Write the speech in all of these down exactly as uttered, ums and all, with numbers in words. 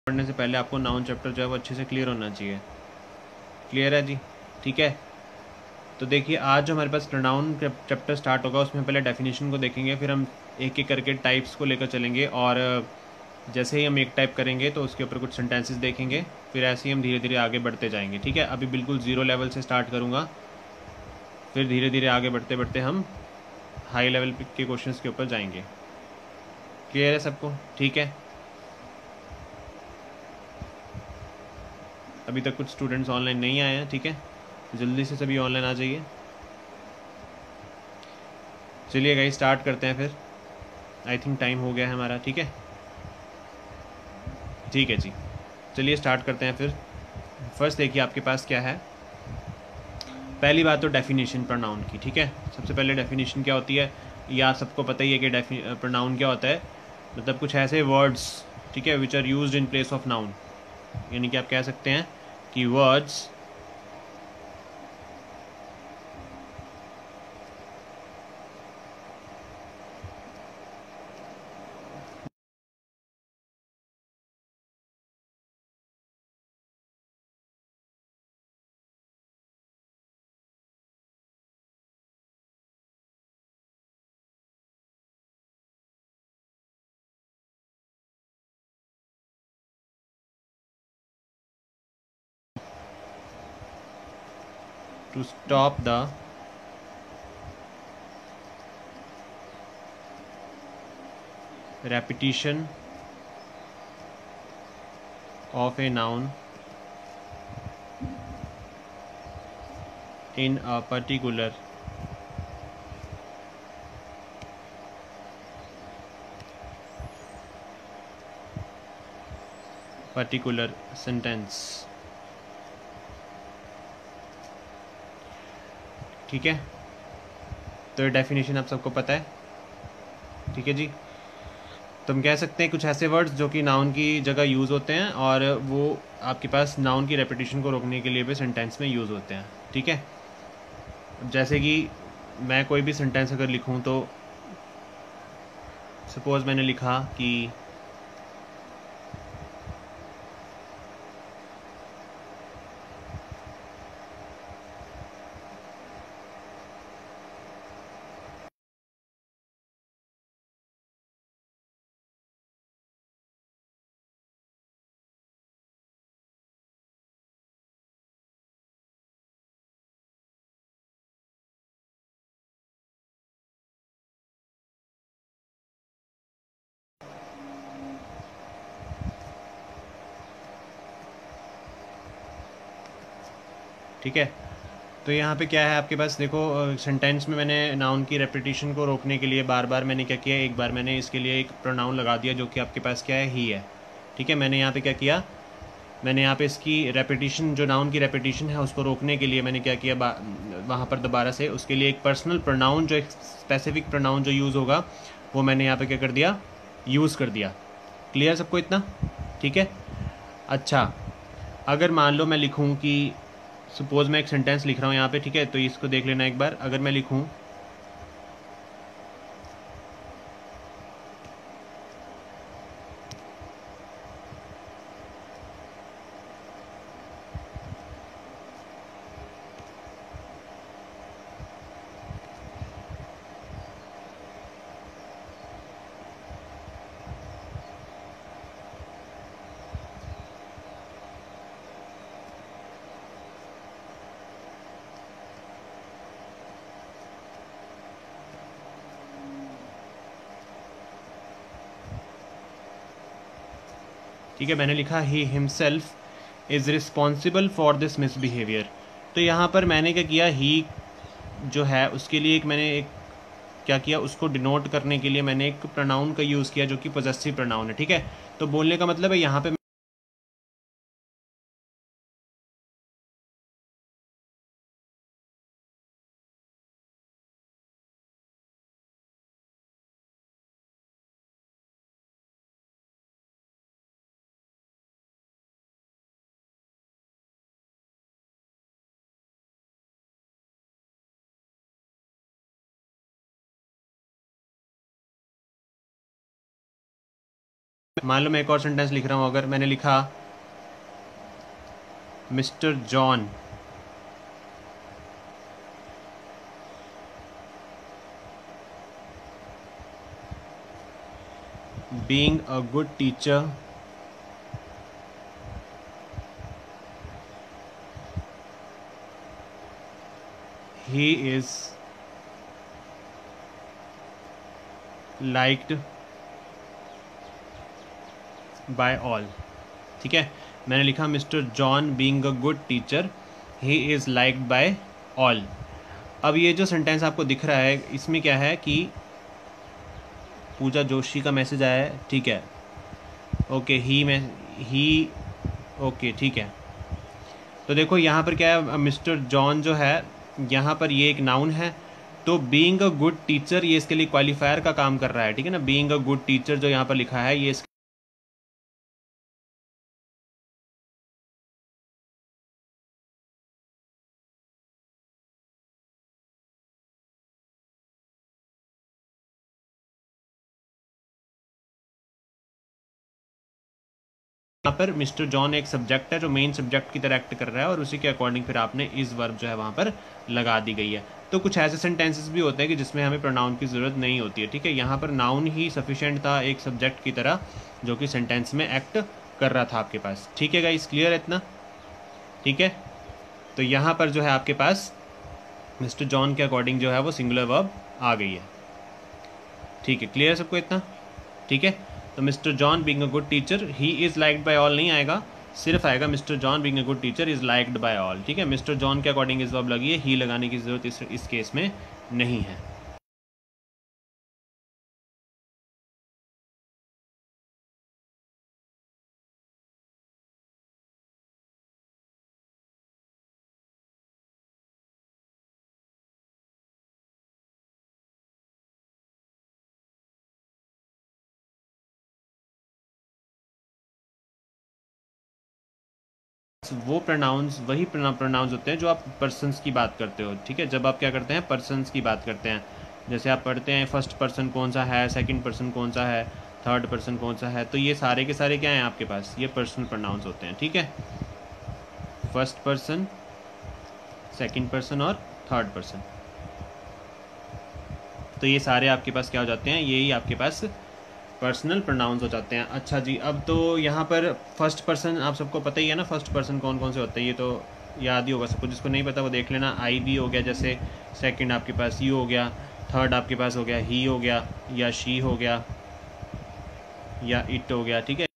पढ़ने से पहले आपको नाउन चैप्टर जो है वो अच्छे से क्लियर होना चाहिए। क्लियर है जी? ठीक है, तो देखिए आज जो हमारे पास प्रोनाउन चैप्टर स्टार्ट होगा उसमें पहले डेफिनेशन को देखेंगे, फिर हम एक एक करके टाइप्स को लेकर चलेंगे, और जैसे ही हम एक टाइप करेंगे तो उसके ऊपर कुछ सेंटेंसेस देखेंगे, फिर ऐसे ही हम धीरे धीरे आगे बढ़ते जाएंगे। ठीक है, अभी बिल्कुल ज़ीरो लेवल से स्टार्ट करूँगा, फिर धीरे धीरे आगे बढ़ते बढ़ते हम हाई लेवल के क्वेश्चंस के ऊपर जाएंगे। क्लियर है सबको? ठीक है, अभी तक कुछ स्टूडेंट्स ऑनलाइन नहीं आए हैं। ठीक है, जल्दी से सभी ऑनलाइन आ जाइए। चलिए गाइस स्टार्ट करते हैं फिर, आई थिंक टाइम हो गया है हमारा। ठीक है, ठीक है जी, चलिए स्टार्ट करते हैं फिर। फर्स्ट देखिए आपके पास क्या है। पहली बात तो डेफिनेशन प्रोनाउन की। ठीक है, सबसे पहले डेफिनेशन क्या होती है ये आप सबको पता ही है कि प्रोनाउन क्या होता है। मतलब कुछ ऐसे वर्ड्स, ठीक है, which are used in place of noun, यानी कि आप कह सकते हैं कि words to stop the repetition of a noun in a particular particular sentence। ठीक है, तो ये डेफिनेशन आप सबको पता है। ठीक है जी, तो हम कह सकते हैं कुछ ऐसे वर्ड्स जो कि नाउन की जगह यूज़ होते हैं और वो आपके पास नाउन की रेपिटेशन को रोकने के लिए भी सेंटेंस में यूज़ होते हैं। ठीक है, जैसे कि मैं कोई भी सेंटेंस अगर लिखूं तो सपोज़ मैंने लिखा कि ठीक है, तो यहाँ पे क्या है आपके पास देखो, सेंटेंस में मैंने नाउन की रेपिटेशन को रोकने के लिए बार बार मैंने क्या किया, एक बार मैंने इसके लिए एक प्रोनाउन लगा दिया जो कि आपके पास क्या है, ही है। ठीक है, मैंने यहाँ पे क्या किया, मैंने यहाँ पे इसकी रेपिटेशन, जो नाउन की रेपिटेशन है उसको रोकने के लिए मैंने क्या किया, वहाँ पर दोबारा से उसके लिए एक पर्सनल प्रोनाउन, जो एक स्पेसिफिक प्रोनाउन जो यूज़ होगा वो मैंने यहाँ पे क्या कर दिया, यूज़ कर दिया। क्लियर सबको इतना? ठीक है, अच्छा अगर मान लो मैं लिखूँ कि सपोज़ मैं एक सेंटेंस लिख रहा हूँ यहाँ पे, ठीक है, तो इसको देख लेना एक बार। अगर मैं लिखूँ ठीक है, मैंने लिखा ही himself is responsible for this misbehaviour. तो यहाँ पर मैंने क्या किया, ही जो है उसके लिए एक मैंने एक क्या किया, उसको डिनोट करने के लिए मैंने एक प्रोनाउन का यूज़ किया जो कि पॉजेसिव प्रोनाउन है। ठीक है, तो बोलने का मतलब है यहाँ पे मान लो मैं एक और सेंटेंस लिख रहा हूँ, अगर मैंने लिखा Mister John being a good teacher he is liked by all. ठीक है, मैंने लिखा Mister John being a good teacher he is liked by all. अब ये जो सेंटेंस आपको दिख रहा है इसमें क्या है कि पूजा जोशी का मैसेज आया है, ठीक है, ओके, ही में ही ओके, ठीक है। तो देखो यहाँ पर क्या है, मिस्टर जॉन जो है यहाँ पर ये एक नाउन है, तो बीइंग अ गुड टीचर ये इसके लिए क्वालिफायर का काम कर रहा है, ठीक है ना। बीइंग अ गुड टीचर जो यहाँ पर लिखा है ये यहाँ पर मिस्टर जॉन एक सब्जेक्ट है जो मेन सब्जेक्ट की तरह एक्ट कर रहा है, और उसी के अकॉर्डिंग फिर आपने इस वर्ब जो है वहाँ पर लगा दी गई है। तो कुछ ऐसे सेंटेंसेस भी होते हैं कि जिसमें हमें प्रोनाउन की ज़रूरत नहीं होती है, ठीक है। यहाँ पर नाउन ही सफिशिएंट था एक सब्जेक्ट की तरह जो कि सेंटेंस में एक्ट कर रहा था आपके पास, ठीक है गाइस, क्लियर है इतना, ठीक है। तो यहाँ पर जो है आपके पास मिस्टर जॉन के अकॉर्डिंग जो है वो सिंगुलर वर्ब आ गई है, ठीक है, क्लियर है सबको इतना, ठीक है। तो Mister John being a good teacher he is liked by all नहीं आएगा, सिर्फ आएगा Mister John being a good teacher is liked by all, ठीक है। मिस्टर जॉन के अकॉर्डिंग इस वर्ब लगी है, ही लगाने की ज़रूरत इस, इस केस में नहीं है। वो प्रोनाउंस वही प्रोनाउंस होते हैं जो आप पर्सन्स की बात करते हो, ठीक है। जब आप क्या करते हैं, पर्सन्स की बात करते हैं, जैसे आप पढ़ते हैं फर्स्ट पर्सन कौन सा है, सेकंड पर्सन कौन सा है, थर्ड पर्सन कौन सा है, तो ये सारे के सारे क्या हैं आपके पास, ये पर्सनल प्रोनाउंस होते हैं, ठीक है। फर्स्ट पर्सन, सेकंड पर्सन और थर्ड पर्सन, तो ये सारे आपके पास क्या हो जाते हैं, यही आपके पास पर्सनल प्रोनाउंस हो जाते हैं। अच्छा जी, अब तो यहाँ पर फर्स्ट पर्सन आप सबको पता ही है ना, फर्स्ट पर्सन कौन कौन से होते हैं, ये तो याद ही होगा सबको, जिसको नहीं पता वो देख लेना। आई भी हो गया, जैसे सेकंड आपके पास यू हो गया, थर्ड आपके पास हो गया ही हो गया, या शी हो गया, या इट हो गया, ठीक है।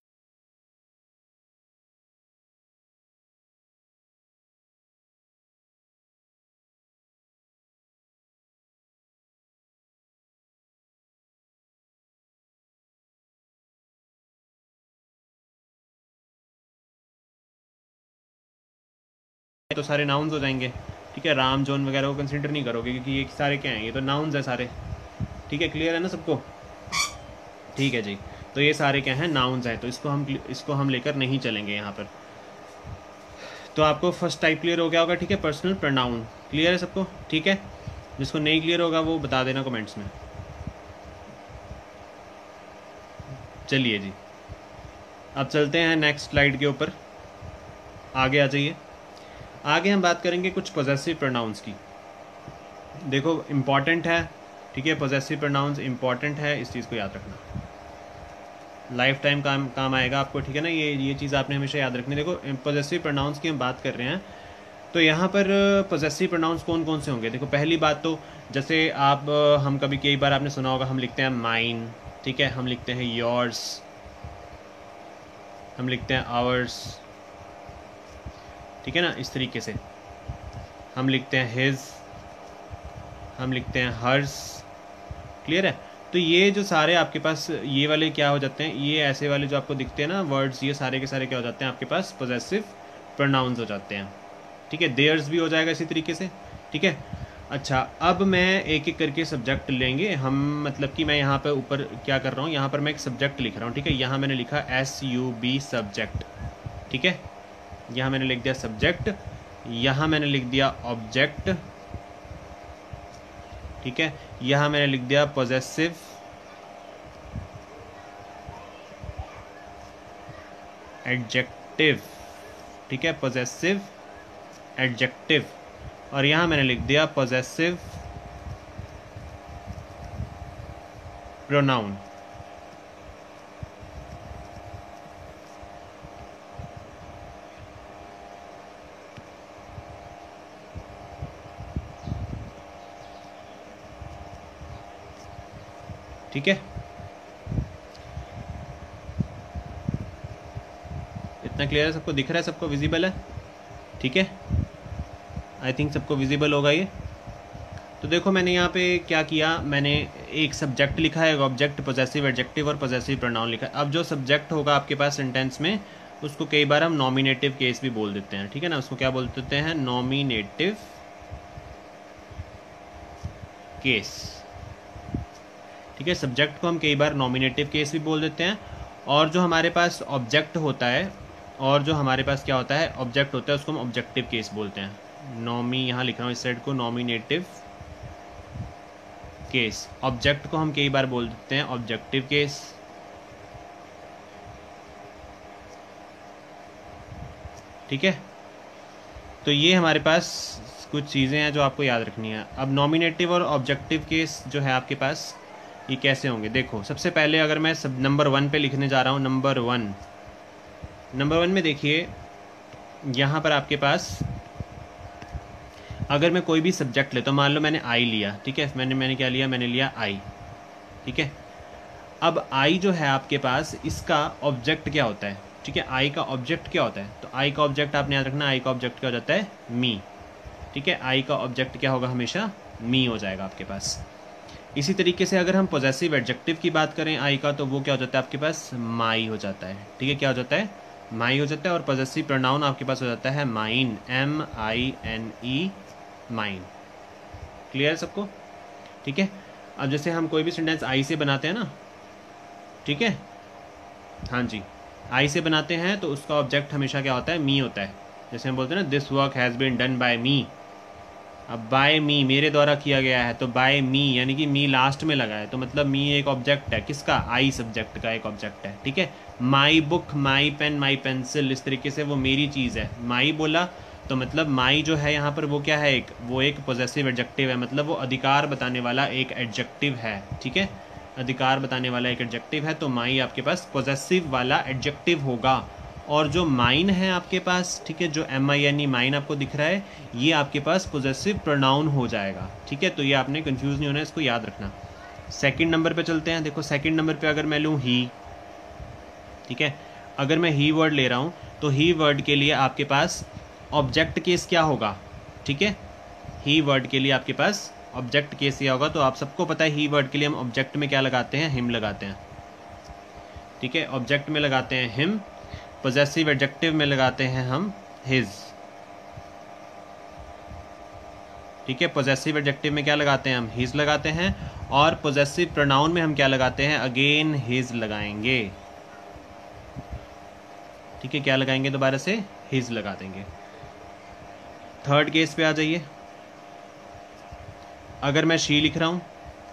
तो सारे नाउन्स हो जाएंगे, ठीक है। राम जॉन वगैरह को कंसिडर नहीं करोगे क्योंकि ये सारे क्या हैं, ये तो नाउन्स है सारे, ठीक है, क्लियर है ना सबको, ठीक है जी। तो ये सारे क्या हैं, नाउन्स हैं, तो इसको हम इसको हम लेकर नहीं चलेंगे यहाँ पर। तो आपको फर्स्ट टाइप क्लियर हो गया होगा, ठीक है, पर्सनल प्रोनाउन क्लियर है सबको, ठीक है। जिसको नहीं क्लियर होगा वो बता देना कमेंट्स में। चलिए जी, अब चलते हैं नेक्स्ट स्लाइड के ऊपर, आगे आ जाइए। आगे हम बात करेंगे कुछ पॉजेसिव प्रोनाउंस की। देखो इम्पॉर्टेंट है, ठीक है, पॉजेसिव प्रोनाउंस इम्पॉर्टेंट है, इस चीज़ को याद रखना, लाइफ टाइम काम काम आएगा आपको, ठीक है ना। ये ये चीज़ आपने हमेशा याद रखनी। देखो पॉजेसिव प्रोनाउंस की हम बात कर रहे हैं, तो यहाँ पर पॉजेसिव प्रोनाउंस कौन कौन से होंगे। देखो पहली बात तो जैसे आप हम कभी कई बार आपने सुना होगा, हम लिखते हैं माइन, ठीक है, हम लिखते हैं योर्स, हम लिखते हैं आवर्स, ठीक है ना, इस तरीके से हम लिखते हैं हिज, हम लिखते हैं हर्स, क्लियर है। तो ये जो सारे आपके पास ये वाले क्या हो जाते हैं, ये ऐसे वाले जो आपको दिखते हैं ना वर्ड्स, ये सारे के सारे क्या हो जाते हैं आपके पास पॉजेसिव प्रोनाउंस हो जाते हैं, ठीक है। देयर्स भी हो जाएगा इसी तरीके से, ठीक है। अच्छा, अब मैं एक एक करके सब्जेक्ट लेंगे हम, मतलब कि मैं यहाँ पे ऊपर क्या कर रहा हूँ, यहाँ पर मैं एक सब्जेक्ट लिख रहा हूँ, ठीक है। यहाँ मैंने लिखा एस यू बी सब्जेक्ट, ठीक है, यहाँ मैंने लिख दिया सब्जेक्ट, यहाँ मैंने लिख दिया ऑब्जेक्ट, ठीक है, यहाँ मैंने लिख दिया पॉजेसिव, एडजेक्टिव, ठीक है, पॉजेसिव एडजेक्टिव, और यहाँ मैंने लिख दिया पॉजेसिव प्रोनाउन। ठीक है, इतना क्लियर है, सबको दिख रहा है, सबको विजिबल है? ठीक है, आई थिंक सबको विजिबल होगा ये। तो देखो मैंने यहाँ पे क्या किया, मैंने एक सब्जेक्ट लिखा है, एक ऑब्जेक्ट, पॉजेसिव एडजेक्टिव और पॉजेसिव प्रोनाउन लिखा है। अब जो सब्जेक्ट होगा आपके पास सेंटेंस में, उसको कई बार हम नॉमिनेटिव केस भी बोल देते हैं, ठीक है ना, उसको क्या बोल देते हैं, नॉमिनेटिव केस। ठीक है, सब्जेक्ट को हम कई बार नॉमिनेटिव केस भी बोल देते हैं, और जो हमारे पास ऑब्जेक्ट होता है, और जो हमारे पास क्या होता है, ऑब्जेक्ट होता है, उसको हम ऑब्जेक्टिव केस बोलते हैं। नॉमी, यहाँ लिख रहा हूँ इस साइड को, नॉमिनेटिव केस। ऑब्जेक्ट को हम कई बार बोल देते हैं ऑब्जेक्टिव केस। ठीक है, तो ये हमारे पास कुछ चीज़ें हैं जो आपको याद रखनी है। अब नॉमिनेटिव और ऑब्जेक्टिव केस जो है आपके पास, ये कैसे होंगे, देखो सबसे पहले अगर मैं सब नंबर वन पे लिखने जा रहा हूँ, नंबर वन नंबर वन में देखिए यहाँ पर आपके पास अगर मैं कोई भी सब्जेक्ट लेता हूँ, मान लो मैंने आई लिया, ठीक है, मैंने मैंने क्या लिया, मैंने लिया आई, ठीक है। अब आई जो है आपके पास, इसका ऑब्जेक्ट क्या होता है, ठीक है, आई का ऑब्जेक्ट क्या होता है, तो आई का ऑब्जेक्ट आपने याद रखना, आई का ऑब्जेक्ट क्या हो जाता है, मी, ठीक है, आई का ऑब्जेक्ट क्या होगा, हमेशा मी हो जाएगा आपके पास। इसी तरीके से अगर हम पॉजेसिव एडजेक्टिव की बात करें आई का, तो वो क्या हो जाता है आपके पास, माई हो जाता है, ठीक है, क्या हो जाता है, माई हो जाता है। और पॉजेसिव प्रोनाउन आपके पास हो जाता है mine, M I N E, mine. Clear सबको? ठीक है, अब जैसे हम कोई भी सेंटेंस आई से बनाते हैं ना, ठीक है, हाँ जी, आई से बनाते हैं तो उसका ऑब्जेक्ट हमेशा क्या होता है, मी होता है। जैसे हम बोलते हैं ना, this work has been done by me, अब बाय मी, मेरे द्वारा किया गया है, तो बाय मी यानी कि मी लास्ट में लगा है, तो मतलब मी एक ऑब्जेक्ट है, किसका, आई सब्जेक्ट का एक ऑब्जेक्ट है, ठीक है। My book, my pen, my pencil, इस तरीके से वो मेरी चीज़ है। माई बोला तो मतलब माई जो है यहाँ पर वो क्या है, एक वो एक पॉजेसिव एडजेक्टिव है, मतलब वो अधिकार बताने वाला एक एडजेक्टिव है, ठीक है, अधिकार बताने वाला एक एडजेक्टिव है, तो माई आपके पास पॉजेसिव वाला एडजेक्टिव होगा। और जो माइन है आपके पास, ठीक है, जो M I N E mine आपको दिख रहा है, ये आपके पास पॉजेसिव प्रोनाउन हो जाएगा, ठीक है। तो ये आपने कंफ्यूज नहीं होना है, इसको याद रखना। सेकंड नंबर पे चलते हैं। देखो सेकंड नंबर पे अगर मैं लूँ ही, ठीक है, अगर मैं ही वर्ड ले रहा हूँ, तो ही वर्ड के लिए आपके पास ऑब्जेक्ट केस क्या होगा, ठीक है, ही वर्ड के लिए आपके पास ऑब्जेक्ट केस क्या होगा, तो आप सबको पता है ही वर्ड के लिए हम ऑब्जेक्ट में क्या लगाते हैं, हिम लगाते हैं, ठीक है, ऑब्जेक्ट में लगाते हैं हिम, पॉजेसिव एडजेक्टिव में लगाते हैं हम हिज, ठीक है, पॉजेसिव एडजेक्टिव में क्या लगाते हैं हम, हिज लगाते हैं, और पॉजेसिव प्रोनाउन में हम क्या लगाते हैं, अगेन हिज लगाएंगे, ठीक है, क्या लगाएंगे, दोबारा से हिज लगा देंगे। थर्ड केस पे आ जाइए। अगर मैं शी लिख रहा हूं,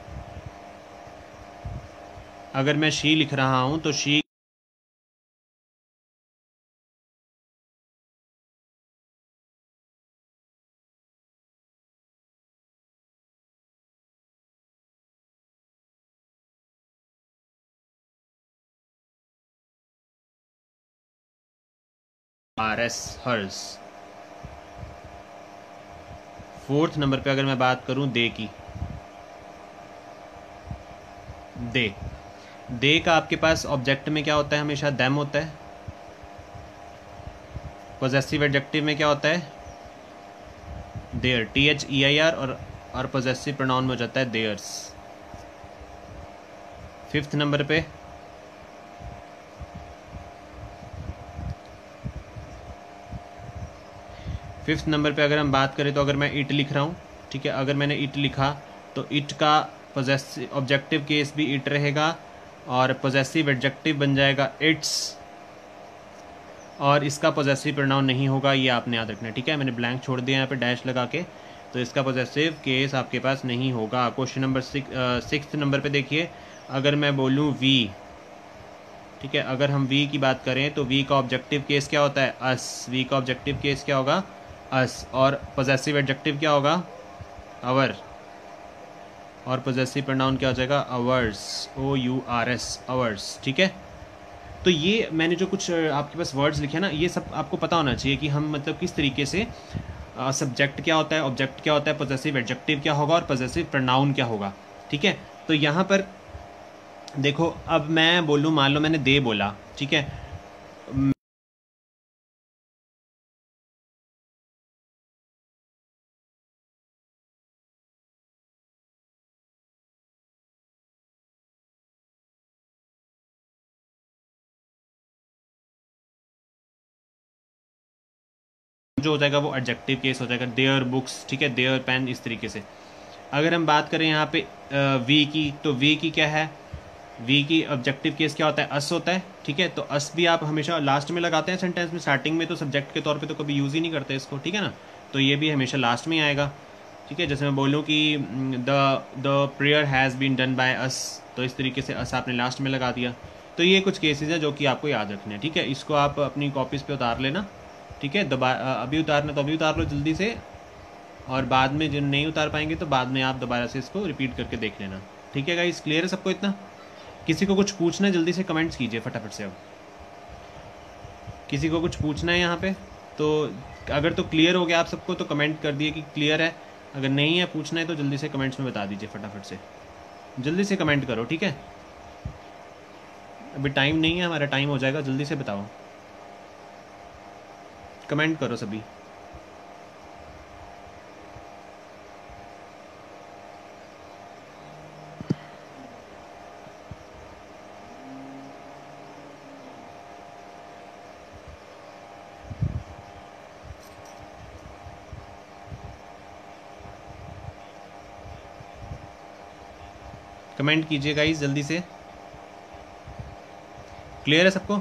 अगर मैं शी लिख रहा हूं तो she R S, hers. Fourth number पे अगर मैं बात करूं दे की, दे, दे का आपके पास ऑब्जेक्ट में क्या होता है, हमेशा देम होता है। पॉजेसिव एडजेक्टिव में क्या होता है, their, T H E I R, और और पॉजेसिव प्रोनाउन में हो जाता है देयर्स। फिफ्थ नंबर पे फिफ्थ नंबर पे अगर हम बात करें, तो अगर मैं इट लिख रहा हूँ, ठीक है, अगर मैंने इट लिखा तो इट का पॉजेसिव ऑब्जेक्टिव केस भी इट रहेगा, और पॉजेसिव एडजेक्टिव बन जाएगा इट्स, और इसका पॉजेसिव प्रोनाउन नहीं होगा, ये आपने याद रखना है, ठीक है। मैंने ब्लैंक छोड़ दिया यहाँ पे डैश लगा के, तो इसका पॉजेसिव केस आपके पास नहीं होगा। Question number six six number पे देखिए, अगर मैं बोलूँ वी, ठीक है। अगर हम वी की बात करें तो वी का ऑब्जेक्टिव केस क्या होता है, अस। वी का ऑब्जेक्टिव केस क्या होगा, अस। और पॉजेसिव एडजेक्टिव क्या होगा, अवर। और पॉजेसिव प्रोनाउन क्या हो जाएगा, ours, O U R S, ours. ठीक है। तो ये मैंने जो कुछ आपके पास वर्ड्स लिखे ना, ये सब आपको पता होना चाहिए कि हम मतलब किस तरीके से सब्जेक्ट uh, क्या होता है, ऑब्जेक्ट क्या होता है, पॉजेसिव एडजेक्टिव क्या होगा और पॉजेसिव प्रोनाउन क्या होगा। ठीक है। तो यहाँ पर देखो, अब मैं बोलूँ, मान लो मैंने दे बोला, ठीक है, जो हो जाएगा वो एडजेक्टिव केस हो जाएगा, देयर बुक्स, ठीक है, देयर पेन, इस तरीके से। अगर हम बात करें यहाँ पे वी की, तो वी की क्या है, वी की ऑब्जेक्टिव केस क्या होता है, अस होता है। ठीक है। तो अस भी आप हमेशा लास्ट में लगाते हैं सेंटेंस में, स्टार्टिंग में तो सब्जेक्ट के तौर पे तो कभी यूज़ ही नहीं करते इसको, ठीक है ना। तो ये भी हमेशा लास्ट में ही आएगा। ठीक है। जैसे मैं बोलूँ कि the the prayer has been done by us, तो इस तरीके से अस आपने लास्ट में लगा दिया। तो ये कुछ केसेस हैं जो कि आपको याद रखने हैं। ठीक है। इसको आप अपनी कॉपीज़ पे उतार लेना। ठीक है। दोबारा अभी उतारना तो अभी उतार लो जल्दी से, और बाद में जिन नहीं उतार पाएंगे तो बाद में आप दोबारा से इसको रिपीट करके देख लेना। ठीक है गाइस, क्लियर है सबको इतना। किसी को कुछ पूछना है जल्दी से कमेंट्स कीजिए फटाफट से। अब किसी को कुछ पूछना है यहाँ पे, तो अगर तो क्लियर हो गया आप सबको तो कमेंट कर दिए कि क्लियर है, अगर नहीं है पूछना है तो जल्दी से कमेंट्स में बता दीजिए फटाफट से, जल्दी से कमेंट करो। ठीक है। अभी टाइम नहीं है हमारा, टाइम हो जाएगा, जल्दी से बताओ, कमेंट करो सभी। कमेंट कीजिए गाइस जल्दी से। क्लियर है सबको।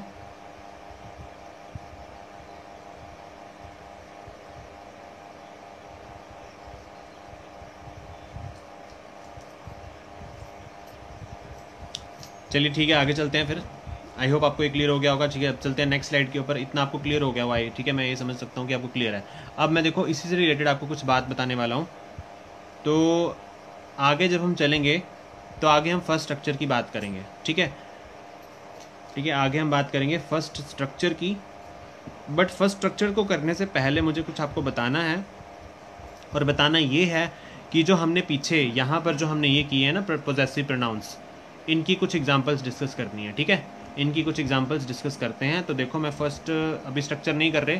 चलिए ठीक है, आगे चलते हैं फिर। आई होप आपको ये क्लियर हो गया होगा। ठीक है, अब चलते हैं नेक्स्ट स्लाइड के ऊपर। इतना आपको क्लियर हो गया हुआ है, ठीक है, मैं ये समझ सकता हूँ कि आपको क्लियर है। अब मैं देखो इसी से रिलेटेड आपको कुछ बात बताने वाला हूँ। तो आगे जब हम चलेंगे तो आगे हम फर्स्ट स्ट्रक्चर की बात करेंगे। ठीक है। ठीक है, आगे हम बात करेंगे फर्स्ट स्ट्रक्चर की। बट फर्स्ट स्ट्रक्चर को करने से पहले मुझे कुछ आपको बताना है, और बताना ये है कि जो हमने पीछे यहाँ पर जो हमने ये किए हैं ना पोजेसिव प्रोनाउंस, इनकी कुछ एग्जांपल्स डिस्कस करनी है। ठीक है, इनकी कुछ एग्जांपल्स डिस्कस करते हैं। तो देखो, मैं फर्स्ट अभी स्ट्रक्चर नहीं कर रहे,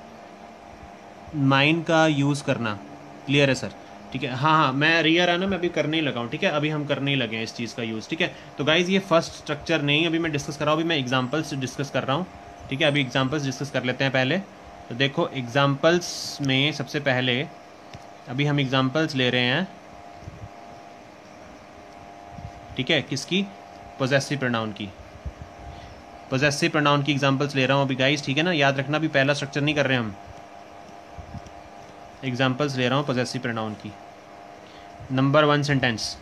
माइंड का यूज़ करना। क्लियर है सर। ठीक है। हाँ हाँ, मैं रियर आना मैं अभी करने ही लगा हूँ। ठीक है, अभी हम करने ही लगे हैं इस चीज़ का यूज़। ठीक है। तो गाइज़ ये फर्स्ट स्ट्रक्चर नहीं अभी मैं डिस्कस कर रहा हूँ, अभी मैं एग्जाम्पल्स डिस्कस कर रहा हूँ। ठीक है, अभी एग्जाम्पल्स डिस्कस कर लेते हैं पहले। तो देखो एग्जाम्पल्स में सबसे पहले अभी हम एग्जाम्पल्स ले रहे हैं। ठीक है, किसकी, पोजेसिव प्रोनाउन की। पोजेसिव प्रोनाउन की एग्जाम्पल्स ले रहा हूँ अभी गाइस। ठीक है ना, याद रखना भी पहला स्ट्रक्चर नहीं कर रहे हम, एग्जाम्पल्स ले रहा हूँ पोजेसिव प्रोनाउन की। नंबर वन सेंटेंस,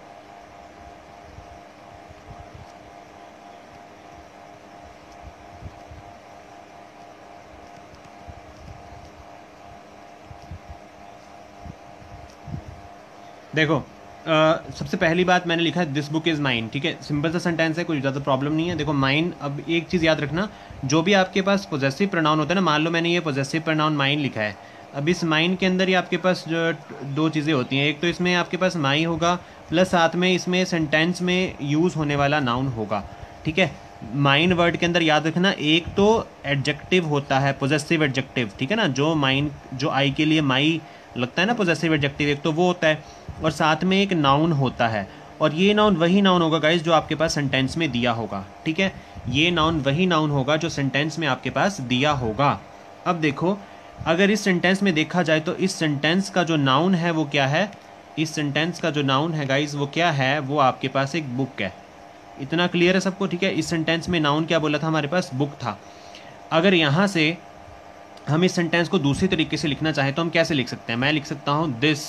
देखो Uh, सबसे पहली बात मैंने लिखा है दिस बुक इज़ माइन। ठीक है, सिंपल सा सेंटेंस है, कोई ज़्यादा प्रॉब्लम नहीं है। देखो माइन, अब एक चीज़ याद रखना, जो भी आपके पास पोजेसिव प्रोनाउन होता है ना, मान लो मैंने ये पोजेसिव प्रोनाउन माइन लिखा है, अब इस माइन के अंदर ही आपके पास जो दो चीज़ें होती हैं, एक तो इसमें आपके पास माई होगा, प्लस साथ में इसमें सेंटेंस में यूज़ होने वाला नाउन होगा। ठीक है, माइन वर्ड के अंदर याद रखना, एक तो एडजेक्टिव होता है, पोजेसिव एडजेक्टिव। ठीक है ना, जो माइन, जो आई के लिए माई लगता है ना पोजेसिव एडजेक्टिव, एक तो वो होता है, और साथ में एक नाउन होता है। और ये नाउन वही नाउन होगा गाइस जो आपके पास सेंटेंस में दिया होगा। ठीक है, ये नाउन वही नाउन होगा जो सेंटेंस में आपके पास दिया होगा। अब देखो, अगर इस सेंटेंस में देखा जाए तो इस सेंटेंस का जो नाउन है वो क्या है, इस सेंटेंस का जो नाउन है गाइस वो क्या है, वो आपके पास एक बुक है। इतना क्लियर है सबको। ठीक है, इस सेंटेंस में नाउन क्या बोला था हमारे पास, बुक था। अगर यहाँ से हम इस सेंटेंस को दूसरी तरीके से लिखना चाहें तो हम कैसे लिख सकते हैं, मैं लिख सकता हूँ this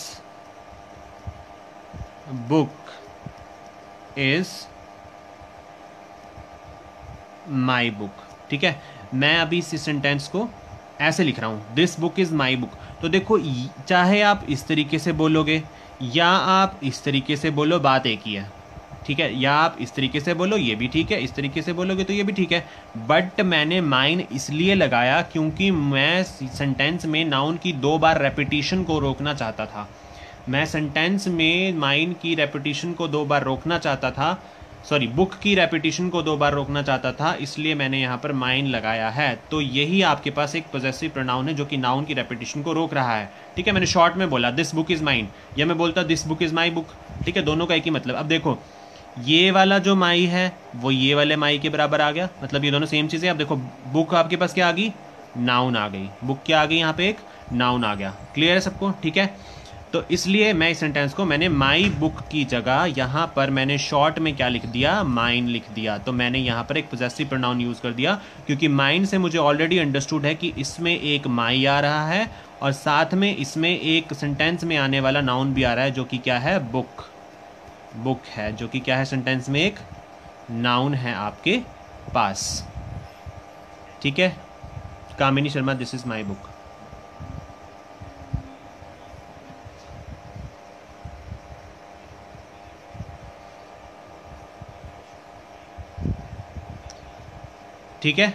book is my book, ठीक है। मैं अभी इस सेंटेंस को ऐसे लिख रहा हूँ, this book is my book. तो देखो, चाहे आप इस तरीके से बोलोगे या आप इस तरीके से बोलो, बात एक ही है, ठीक है। या आप इस तरीके से बोलो, ये भी ठीक है, इस तरीके से बोलोगे तो ये भी ठीक है। बट मैंने माइन इसलिए लगाया क्योंकि मैं सेंटेंस में नाउन की दो बार रेपिटेशन को रोकना चाहता था। मैं सेंटेंस में माइन की रेपिटेशन को दो बार रोकना चाहता था, सॉरी बुक की रेपिटेशन को दो बार रोकना चाहता था, इसलिए मैंने यहाँ पर माइन लगाया है। तो यही आपके पास एक पॉजेसिव प्रोनाउन है जो कि नाउन की रेपिटेशन को रोक रहा है, ठीक है। मैंने शॉर्ट में बोला दिस बुक इज़ माइन, या मैं बोलता this book is my book, ठीक है। दोनों का एक ही मतलब। अब देखो, ये वाला जो माई है वो ये वाले माई के बराबर आ गया, मतलब ये दोनों सेम चीज़ें। अब देखो, बुक आपके पास क्या आ गई, नाउन आ गई, बुक क्या आ गई, यहाँ पे एक नाउन आ गया। क्लियर है सबको, ठीक है। तो इसलिए मैं इस सेंटेंस को मैंने माई बुक की जगह यहाँ पर मैंने शॉर्ट में क्या लिख दिया, माइन लिख दिया। तो मैंने यहाँ पर एक पॉजेसिव प्रोनाउन यूज़ कर दिया क्योंकि माइन से मुझे ऑलरेडी अंडरस्टूड है कि इसमें एक माई आ रहा है और साथ में इसमें एक सेंटेंस में आने वाला नाउन भी आ रहा है जो कि क्या है, बुक। बुक है जो कि क्या है, सेंटेंस में एक नाउन है आपके पास, ठीक है। Kamini Sharma, this is my book. ठीक है,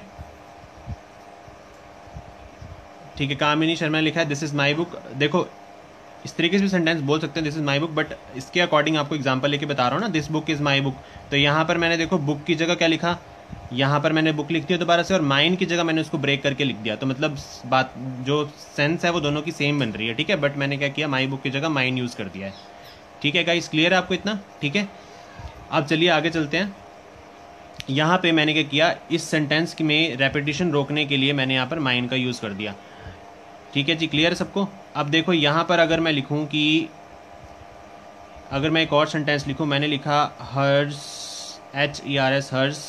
ठीक है। कामिनी शर्मा ने लिखा है दिस इज़ माई बुक। देखो, इस तरीके से भी सेंटेंस बोल सकते हैं this is my book, but इसके अकॉर्डिंग आपको एग्जांपल लेके बता रहा हूँ ना, this book is my book. तो यहाँ पर मैंने देखो बुक की जगह क्या लिखा, यहाँ पर मैंने बुक लिख दिया दोबारा से, और माइन की जगह मैंने उसको ब्रेक करके लिख दिया। तो मतलब बात जो सेंस है वो दोनों की सेम बन रही है, ठीक है। बट मैंने क्या किया, माई बुक की जगह माइन यूज़ कर दिया है, ठीक है गाइस। क्लियर है आपको इतना, ठीक है। अब चलिए आगे चलते हैं। यहाँ पे मैंने क्या किया, इस सेंटेंस में रेपिटेशन रोकने के लिए मैंने यहाँ पर माइन का यूज़ कर दिया, ठीक है जी। क्लियर है सबको। अब देखो यहाँ पर अगर मैं लिखूँ कि अगर मैं एक और सेंटेंस लिखूँ, मैंने लिखा hers, H E R S, hers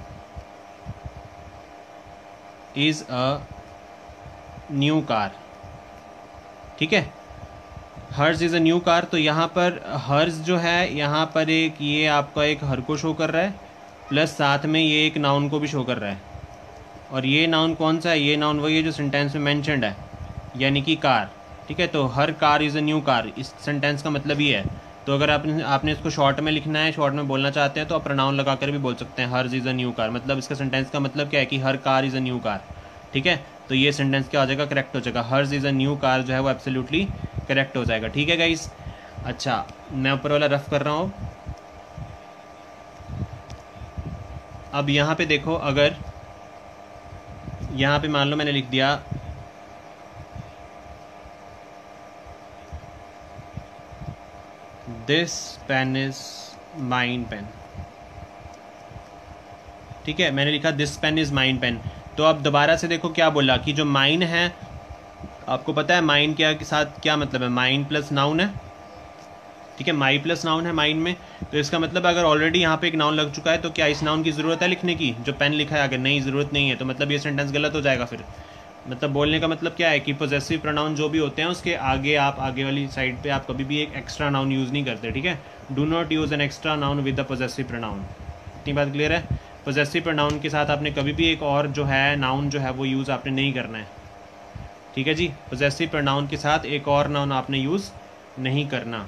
is a new car, ठीक है। Hers is a new car. तो यहाँ पर हर्स जो है, यहाँ पर एक ये आपका एक हर को शो कर रहा है, प्लस साथ में ये एक नाउन को भी शो कर रहा है। और ये नाउन कौन सा है, ये नाउन वही है जो सेंटेंस में मेंशन्ड है, यानी कि कार, ठीक है। तो her car is a new car, इस सेंटेंस का मतलब ये है। तो अगर आपने आपने इसको शॉर्ट में लिखना है, शॉर्ट में बोलना चाहते हैं, तो आप प्रोनाउन लगा कर भी बोल सकते हैं, hers is a new car. मतलब इसका सेंटेंस का मतलब क्या है कि her car is a new car, ठीक है। तो ये सेंटेंस क्या हो जाएगा, करेक्ट हो जाएगा। Hers is a new car जो है वो एब्सोल्युटली करेक्ट हो जाएगा, ठीक है गाइस। अच्छा, मैं ऊपर वाला रफ कर रहा हूँ। अब यहाँ पे देखो, अगर यहाँ पे मान लो मैंने लिख दिया this pen is mine pen, ठीक है। मैंने लिखा this pen is mine pen. तो अब दोबारा से देखो क्या बोला कि जो माइन है, आपको पता है माइन क्या के साथ क्या मतलब है, माइन प्लस नाउन है, ठीक है। माई प्लस नाउन है माइन में। तो इसका मतलब अगर ऑलरेडी यहाँ पे एक नाउन लग चुका है तो क्या इस नाउन की ज़रूरत है लिखने की, जो पेन लिखा है, अगर नहीं ज़रूरत नहीं है तो मतलब ये सेंटेंस गलत हो जाएगा। फिर मतलब बोलने का मतलब क्या है कि पॉजेसिव प्रोनाउन जो भी होते हैं उसके आगे आप आगे वाली साइड पे आप कभी भी एक एक्स्ट्रा नाउन यूज़ नहीं करते, ठीक है। Do not use an extra noun with the possessive pronoun. इतनी बात क्लियर है। पॉजेसिव प्रोनाउन के साथ आपने कभी भी एक और जो है नाउन जो है वो यूज़ आपने नहीं करना है, ठीक है जी। पॉजेसिव प्रोनाउन के साथ एक और नाउन आपने यूज़ नहीं करना,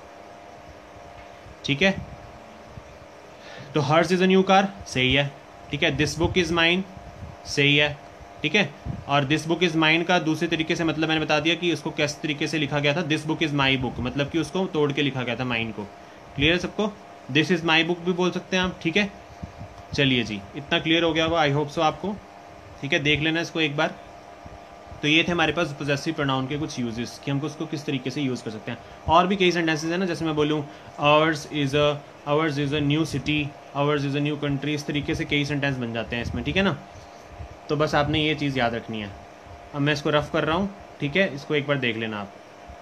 ठीक है। तो hers is a new car, सही है, ठीक है। दिस बुक इज़ माइन, सही है, ठीक है। और दिस बुक इज़ माइन का दूसरे तरीके से मतलब मैंने बता दिया कि उसको किस तरीके से लिखा गया था, this book is my book, मतलब कि उसको तोड़ के लिखा गया था माइन को। क्लियर है सबको। दिस इज़ माई बुक भी बोल सकते हैं आप, ठीक है। चलिए जी, इतना क्लियर हो गया होगा, आई होप सो आपको, ठीक है। देख लेना इसको एक बार। तो ये थे हमारे पास पॉजेसिव प्रोनाउन के कुछ यूजेस कि हमको उसको किस तरीके से यूज़ कर सकते हैं। और भी कई सेंटेंसेस हैं ना, जैसे मैं बोलूँ ours is a ours is a new city, ours is a new country, इस तरीके से कई सेंटेंस बन जाते हैं इसमें, ठीक है ना। तो बस आपने ये चीज़ याद रखनी है। अब मैं इसको रफ कर रहा हूँ, ठीक है। इसको एक बार देख लेना आप।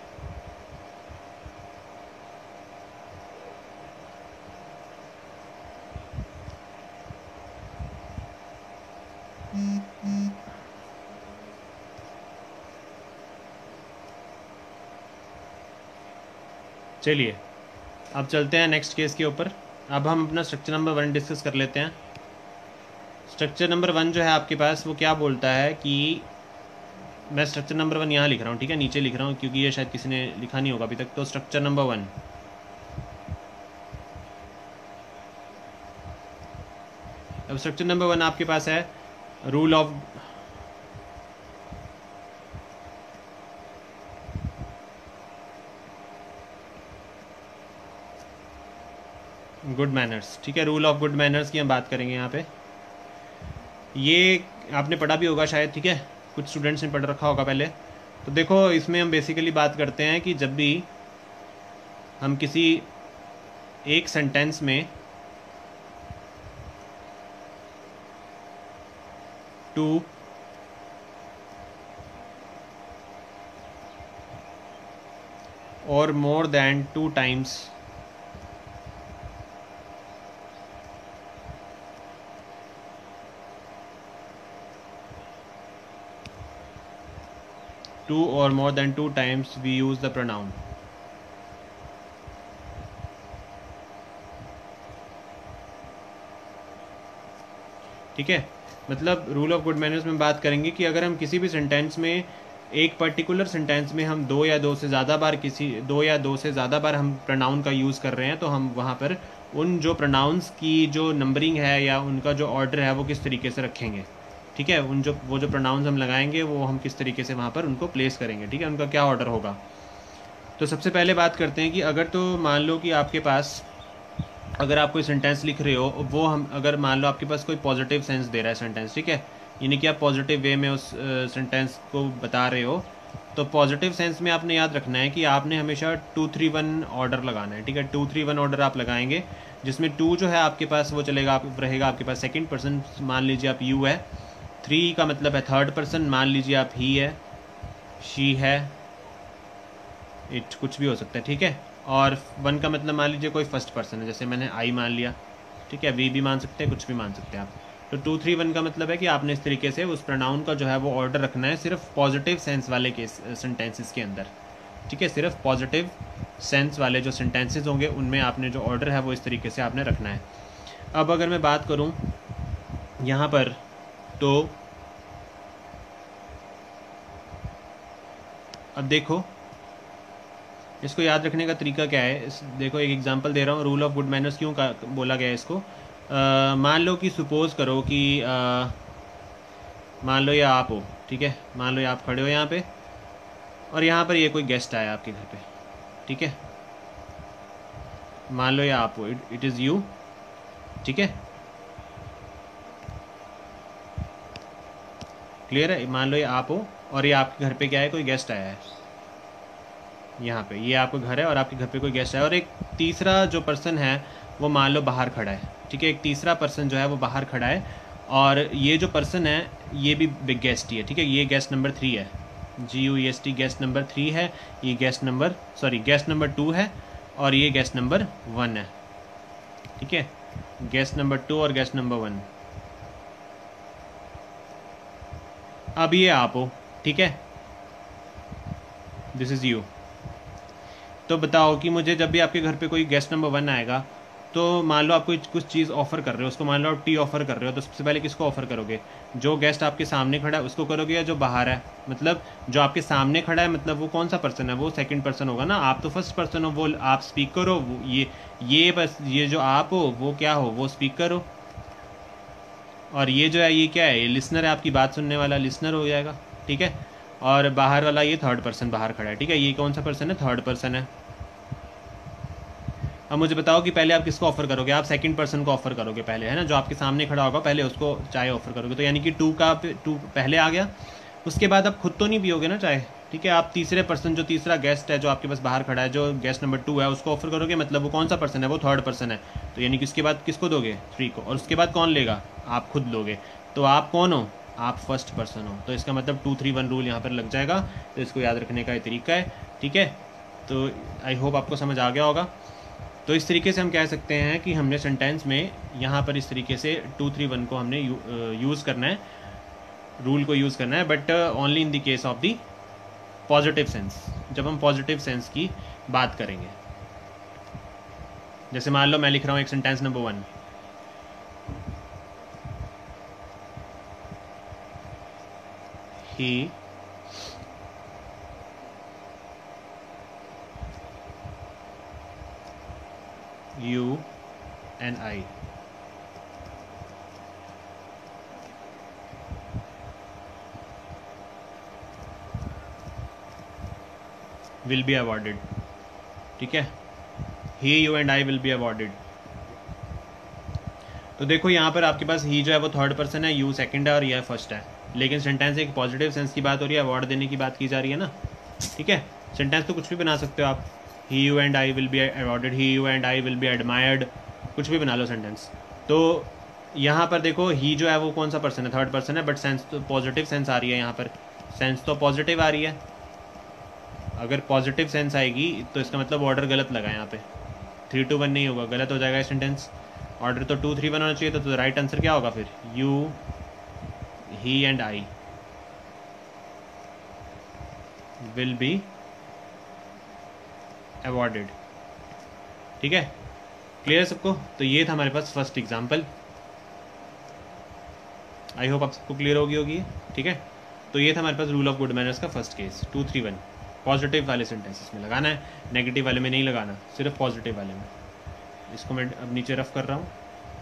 चलिए अब चलते हैं नेक्स्ट केस के ऊपर। अब हम अपना स्ट्रक्चर नंबर वन डिस्कस कर लेते हैं। स्ट्रक्चर नंबर वन जो है आपके पास वो क्या बोलता है कि मैं स्ट्रक्चर नंबर वन यहाँ लिख रहा हूँ, ठीक है, नीचे लिख रहा हूँ क्योंकि ये शायद किसी ने लिखा नहीं होगा अभी तक। तो स्ट्रक्चर नंबर वन, अब स्ट्रक्चर नंबर वन आपके पास है रूल ऑफ गुड मैनर्स, ठीक है, रूल ऑफ गुड मैनर्स की हम बात करेंगे यहाँ पे। ये आपने पढ़ा भी होगा शायद, ठीक है, कुछ स्टूडेंट्स ने पढ़ रखा होगा पहले। तो देखो इसमें हम बेसिकली बात करते हैं कि जब भी हम किसी एक सेंटेंस में टू और more than two times two or more than two times we use the pronoun, ठीक है। मतलब रूल ऑफ गुड मैनर्स में बात करेंगे कि अगर हम किसी भी सेंटेंस में एक पर्टिकुलर सेंटेंस में हम दो या दो से ज़्यादा बार किसी दो या दो से ज़्यादा बार हम प्रोनाउन का यूज़ कर रहे हैं तो हम वहाँ पर उन जो प्रोनाउंस की जो नंबरिंग है या उनका जो ऑर्डर है वो किस तरीके से रखेंगे, ठीक है, उन जो वो जो प्रोनाउंस हम लगाएंगे वो हम किस तरीके से वहाँ पर उनको प्लेस करेंगे, ठीक है, उनका क्या ऑर्डर होगा। तो सबसे पहले बात करते हैं कि अगर तो मान लो कि आपके पास अगर आप कोई सेंटेंस लिख रहे हो वो हम अगर मान लो आपके पास कोई पॉजिटिव सेंस दे रहा है सेंटेंस, ठीक है, यानी कि आप पॉजिटिव वे में उस सेंटेंस को बता रहे हो, तो पॉजिटिव सेंस में आपने याद रखना है कि आपने हमेशा टू थ्री वन ऑर्डर लगाना है, ठीक है, टू थ्री वन ऑर्डर आप लगाएंगे जिसमें टू जो है आपके पास वो चलेगा आप रहेगा आपके पास सेकेंड पर्सन, मान लीजिए आप यू है, थ्री का मतलब है थर्ड पर्सन, मान लीजिए आप ही है, शी है, इट कुछ भी हो सकता है, ठीक है, और वन का मतलब मान लीजिए कोई फर्स्ट पर्सन है, जैसे मैंने आई मान लिया, ठीक है, वी भी मान सकते हैं, कुछ भी मान सकते हैं आप। तो टू थ्री वन का मतलब है कि आपने इस तरीके से उस प्रोनाउन का जो है वो ऑर्डर रखना है सिर्फ पॉजिटिव सेंस वाले केस सेंटेंसेस के अंदर, ठीक है, सिर्फ पॉजिटिव सेंस वाले जो सेंटेंसेस होंगे उनमें आपने जो ऑर्डर है वो इस तरीके से आपने रखना है। अब अगर मैं बात करूँ यहाँ पर तो अब देखो इसको याद रखने का तरीका क्या है, इस देखो एक एग्जांपल दे रहा हूँ, रूल ऑफ गुड मैनर्स क्यों का बोला गया है इसको। आ, मान लो कि सपोज करो कि आ, मान लो ये आप हो, ठीक है, मान लो ये आप खड़े हो यहाँ पे और यहाँ पर ये कोई गेस्ट आया आपके घर पे, ठीक है, मान लो ये आप हो, इट इज़ यू, ठीक है, क्लियर है, मान लो ये आप हो और ये आपके घर पे क्या है, कोई गेस्ट आया है यहाँ पे, ये आपका घर है और आपके घर पे कोई गेस्ट है और एक तीसरा जो पर्सन है वो मान लो बाहर खड़ा है, ठीक है, एक तीसरा पर्सन जो है वो बाहर खड़ा है और ये जो पर्सन है ये भी बिग गेस्ट ही है, ठीक है, ये गेस्ट नंबर थ्री है, G U E S T guest number three है, ये guest number sorry guest number two है और ये गेस्ट नंबर वन है, ठीक है, गेस्ट नंबर टू और गेस्ट नंबर वन। अब ये आप हो, ठीक है, दिस इज़ यू। तो बताओ कि मुझे जब भी आपके घर पे कोई गेस्ट नंबर वन आएगा तो मान लो आप कोई कुछ चीज़ ऑफ़र कर रहे हो, उसको मान लो आप टी ऑफ़र कर रहे हो, तो सबसे पहले किसको ऑफ़र करोगे, जो गेस्ट आपके सामने खड़ा है उसको करोगे या जो बाहर है, मतलब जो आपके सामने खड़ा है मतलब वो कौन सा पर्सन है, वो सेकंड पर्सन होगा ना, आप तो फर्स्ट पर्सन हो, वो आप स्पीकर हो, वो ये ये बस ये जो आप हो वो क्या हो, वो स्पीकर हो, और ये जो है ये क्या है, ये लिसनर है, आपकी बात सुनने वाला लिसनर हो जाएगा, ठीक है, और बाहर वाला ये थर्ड पर्सन बाहर खड़ा है, ठीक है, ये कौन सा पर्सन है, थर्ड पर्सन है। अब मुझे बताओ कि पहले आप किसको ऑफर करोगे, आप सेकंड पर्सन को ऑफर करोगे पहले, है ना, जो आपके सामने खड़ा होगा पहले उसको चाय ऑफर करोगे, तो यानी कि टू का टू पहले आ गया, उसके बाद आप खुद तो नहीं पियोगे ना चाय, ठीक है, आप तीसरे पर्सन जो तीसरा गेस्ट है जो आपके पास बाहर खड़ा है जो गेस्ट नंबर टू है उसको ऑफर करोगे, मतलब वो कौन सा पर्सन है, वो थर्ड पर्सन है, तो यानी कि उसके बाद किसको दोगे, थ्री को, और उसके बाद कौन लेगा, आप खुद लोगे, तो आप कौन हो, आप फर्स्ट पर्सन हो, तो इसका मतलब टू थ्री वन रूल यहाँ पर लग जाएगा, तो इसको याद रखने का ये तरीका है, ठीक है। तो आई होप आपको समझ आ गया होगा। तो इस तरीके से हम कह सकते हैं कि हमने सेंटेंस में यहाँ पर इस तरीके से टू थ्री वन को हमने यू, यूज़ करना है, रूल को यूज़ करना है, but only in the case of the positive sense, जब हम पॉजिटिव सेंस की बात करेंगे। जैसे मान लो मैं लिख रहा हूँ एक sentence number one, he, you and I. will be awarded. ठीक है, he, you and I will be awarded. तो देखो यहाँ पर आपके पास ही जो है वो थर्ड पर्सन है, यू सेकंड है और यह फर्स्ट है, लेकिन सेंटेंस एक पॉजिटिव सेंस की बात हो रही है, अवार्ड देने की बात की जा रही है ना। ठीक है, सेंटेंस तो कुछ भी बना सकते हो आप, he you and I will be awarded, he you and I will be admired, कुछ भी बना लो सेंटेंस। तो यहाँ पर देखो ही जो है वो कौन सा पर्सन है, थर्ड पर्सन है, बट सेंस तो पॉजिटिव सेंस आ रही है, यहाँ पर सेंस तो पॉजिटिव आ रही है। अगर पॉजिटिव सेंस आएगी तो इसका मतलब ऑर्डर गलत लगा, यहाँ पे थ्री टू वन नहीं होगा, गलत हो जाएगा सेंटेंस। ऑर्डर तो टू थ्री वन होना चाहिए, तो राइट आंसर क्या होगा फिर, you, he and I will be awarded. ठीक है, क्लियर है सबको। तो ये था हमारे पास फर्स्ट एग्जाम्पल, आई होप आप सबको क्लियर होगी होगी ठीक है, तो ये था हमारे पास रूल ऑफ गुड मैनर्स का first case, two three one. Positive वाले सेंटेंसेस में लगाना है, नेगेटिव वाले में नहीं लगाना, सिर्फ पॉजिटिव वाले में। इसको मैं अब नीचे रफ कर रहा हूँ।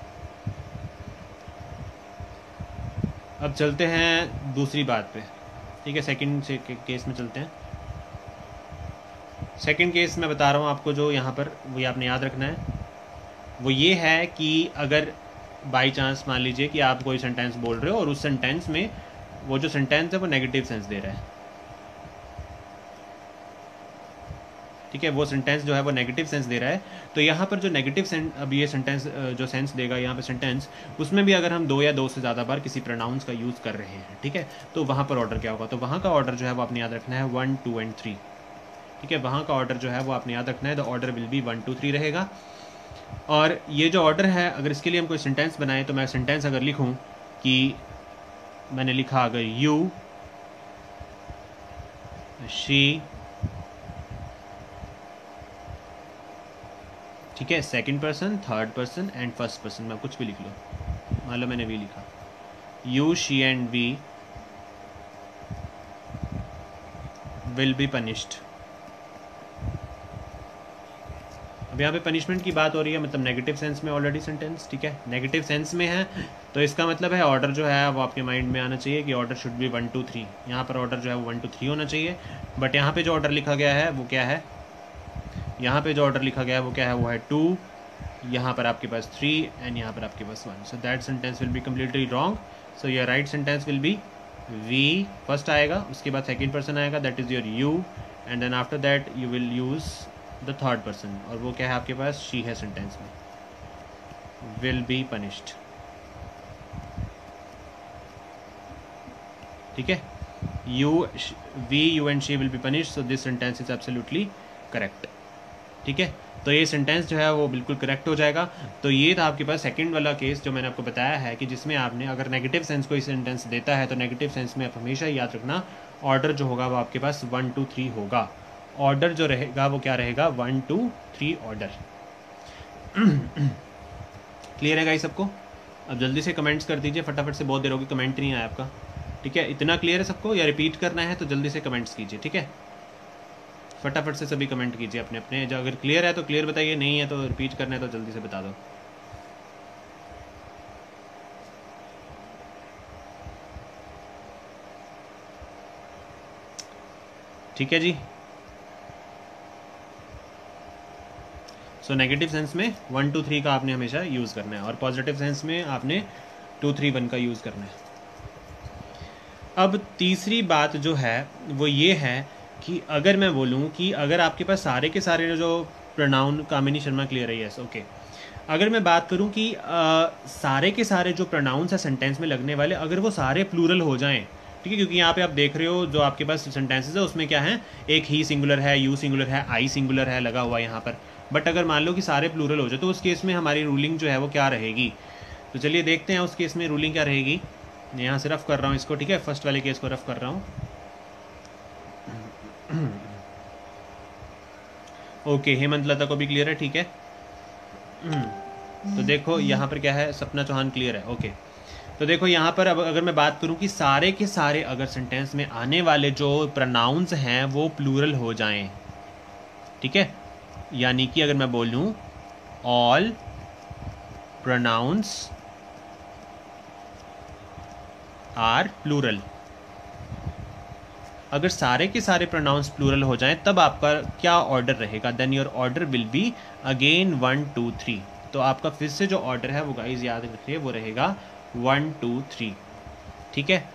अब चलते हैं दूसरी बात पे। ठीक है, सेकंड से केस में चलते हैं। सेकंड केस मैं बता रहा हूँ आपको, जो यहाँ पर वो आपने याद रखना है, वो ये है कि अगर बाई चांस मान लीजिए कि आप कोई सेंटेंस बोल रहे हो और उस सेंटेंस में वो जो सेंटेंस है वो नेगेटिव सेंस दे रहा है। ठीक है, वो सेंटेंस जो है वो नेगेटिव सेंस दे रहा है, तो यहाँ पर जो नेगेटिव सेंस, अब ये सेंटेंस जो सेंस देगा यहाँ पे सेंटेंस, उसमें भी अगर हम दो या दो से ज़्यादा बार किसी प्रोनाउंस का यूज़ कर रहे हैं, ठीक है, तो वहाँ पर ऑर्डर क्या होगा, तो वहाँ का ऑर्डर जो है वो आपने याद रखना है वन टू एंड थ्री। ठीक है, वहाँ का ऑर्डर जो है वो आपने याद रखना है, the order will be one two three रहेगा। और ये जो ऑर्डर है, अगर इसके लिए हम कोई सेंटेंस बनाएं, तो मैं सेंटेंस अगर लिखूँ कि मैंने लिखा अगर यू, शी, ठीक है, second person, third person and first person, मैं कुछ भी लिख लो, मान लो मैंने वी लिखा, you, she and we will be punished. अब यहाँ पे पनिशमेंट की बात हो रही है, मतलब नेगेटिव सेंस में ऑलरेडी सेंटेंस, ठीक है, नेगेटिव सेंस में है, तो इसका मतलब है ऑर्डर जो है वो आपके माइंड में आना चाहिए कि order should be one two three. यहाँ पर ऑर्डर जो है वो वन टू थ्री होना चाहिए, बट यहाँ पे जो ऑर्डर लिखा गया है वो क्या है, यहाँ पे जो ऑर्डर लिखा गया है वो क्या है, वो है टू, यहाँ पर आपके पास थ्री एंड यहाँ पर आपके पास one. So that sentence will be completely wrong. So your right sentence will be we first आएगा, उसके बाद सेकेंड पर्सन आएगा, that is your you, and then after that you will use the third person, और वो क्या है आपके पास, शी है सेंटेंस में, विल बी पनिश्ड। ठीक है, you, we, you and she will be punished, so this sentence is absolutely correct. ठीक है, तो ये सेंटेंस जो है वो बिल्कुल करेक्ट हो जाएगा। तो ये था आपके पास सेकंड वाला केस जो मैंने आपको बताया है, कि जिसमें आपने अगर नेगेटिव सेंस कोई सेंटेंस देता है तो नेगेटिव सेंस में आप हमेशा याद रखना ऑर्डर जो होगा वो आपके पास वन टू थ्री होगा। ऑर्डर जो रहेगा वो क्या रहेगा, one two three order. Clear है गाइस सबको? अब जल्दी से कमेंट्स कर दीजिए फटाफट से, बहुत देर होगी कमेंट नहीं आया आपका। ठीक है, इतना क्लियर है सबको, या रिपीट करना है तो जल्दी से कमेंट्स कीजिए। ठीक है, फटाफट से सभी कमेंट कीजिए अपने अपने, जो अगर क्लियर है तो क्लियर बताइए, नहीं है तो रिपीट करना है तो जल्दी से बता दो। ठीक है जी, सो नेगेटिव सेंस में वन टू थ्री का आपने हमेशा यूज़ करना है, और पॉजिटिव सेंस में आपने टू थ्री वन का यूज़ करना है। अब तीसरी बात जो है वो ये है कि अगर मैं बोलूँ कि अगर आपके पास सारे के सारे जो प्रोनाउन, कामिनी शर्मा क्लियर है, यस ओके, अगर मैं बात करूँ कि आ, सारे के सारे जो प्रोनाउंस है सेंटेंस में लगने वाले, अगर वो सारे प्लूरल हो जाएं, ठीक है, क्योंकि यहाँ पे आप देख रहे हो जो आपके पास सेंटेंसेस है उसमें क्या है, एक ही सिंगुलर है, यू सिंगुलर है, आई सिंगुलर है लगा हुआ यहाँ पर, बट अगर मान लो कि सारे प्लूरल हो जाए तो उस केस में हमारी रूलिंग जो है वो क्या रहेगी। तो चलिए देखते हैं उस केस में रूलिंग क्या रहेगी। यहाँ से रफ कर रहा हूँ इसको, ठीक है, फर्स्ट वाले केस को रफ कर रहा हूँ। ओके, हेमंत लता को भी क्लियर है, ठीक है। तो देखो यहाँ पर क्या है, सपना चौहान क्लियर है, ओके। तो देखो यहाँ पर अब अगर मैं बात करूँ कि सारे के सारे अगर सेंटेंस में आने वाले जो प्रोनाउंस हैं वो प्लूरल हो जाएं, ठीक है, यानी कि अगर मैं बोलूँ ऑल प्रोनाउंस आर प्लूरल, अगर सारे के सारे प्रोनाउंस प्लूरल हो जाएं तब आपका क्या ऑर्डर रहेगा, then your order will be again one two three. तो आपका फिर से जो ऑर्डर है वो गाइस याद रखिए वो रहेगा वन टू थ्री, ठीक है।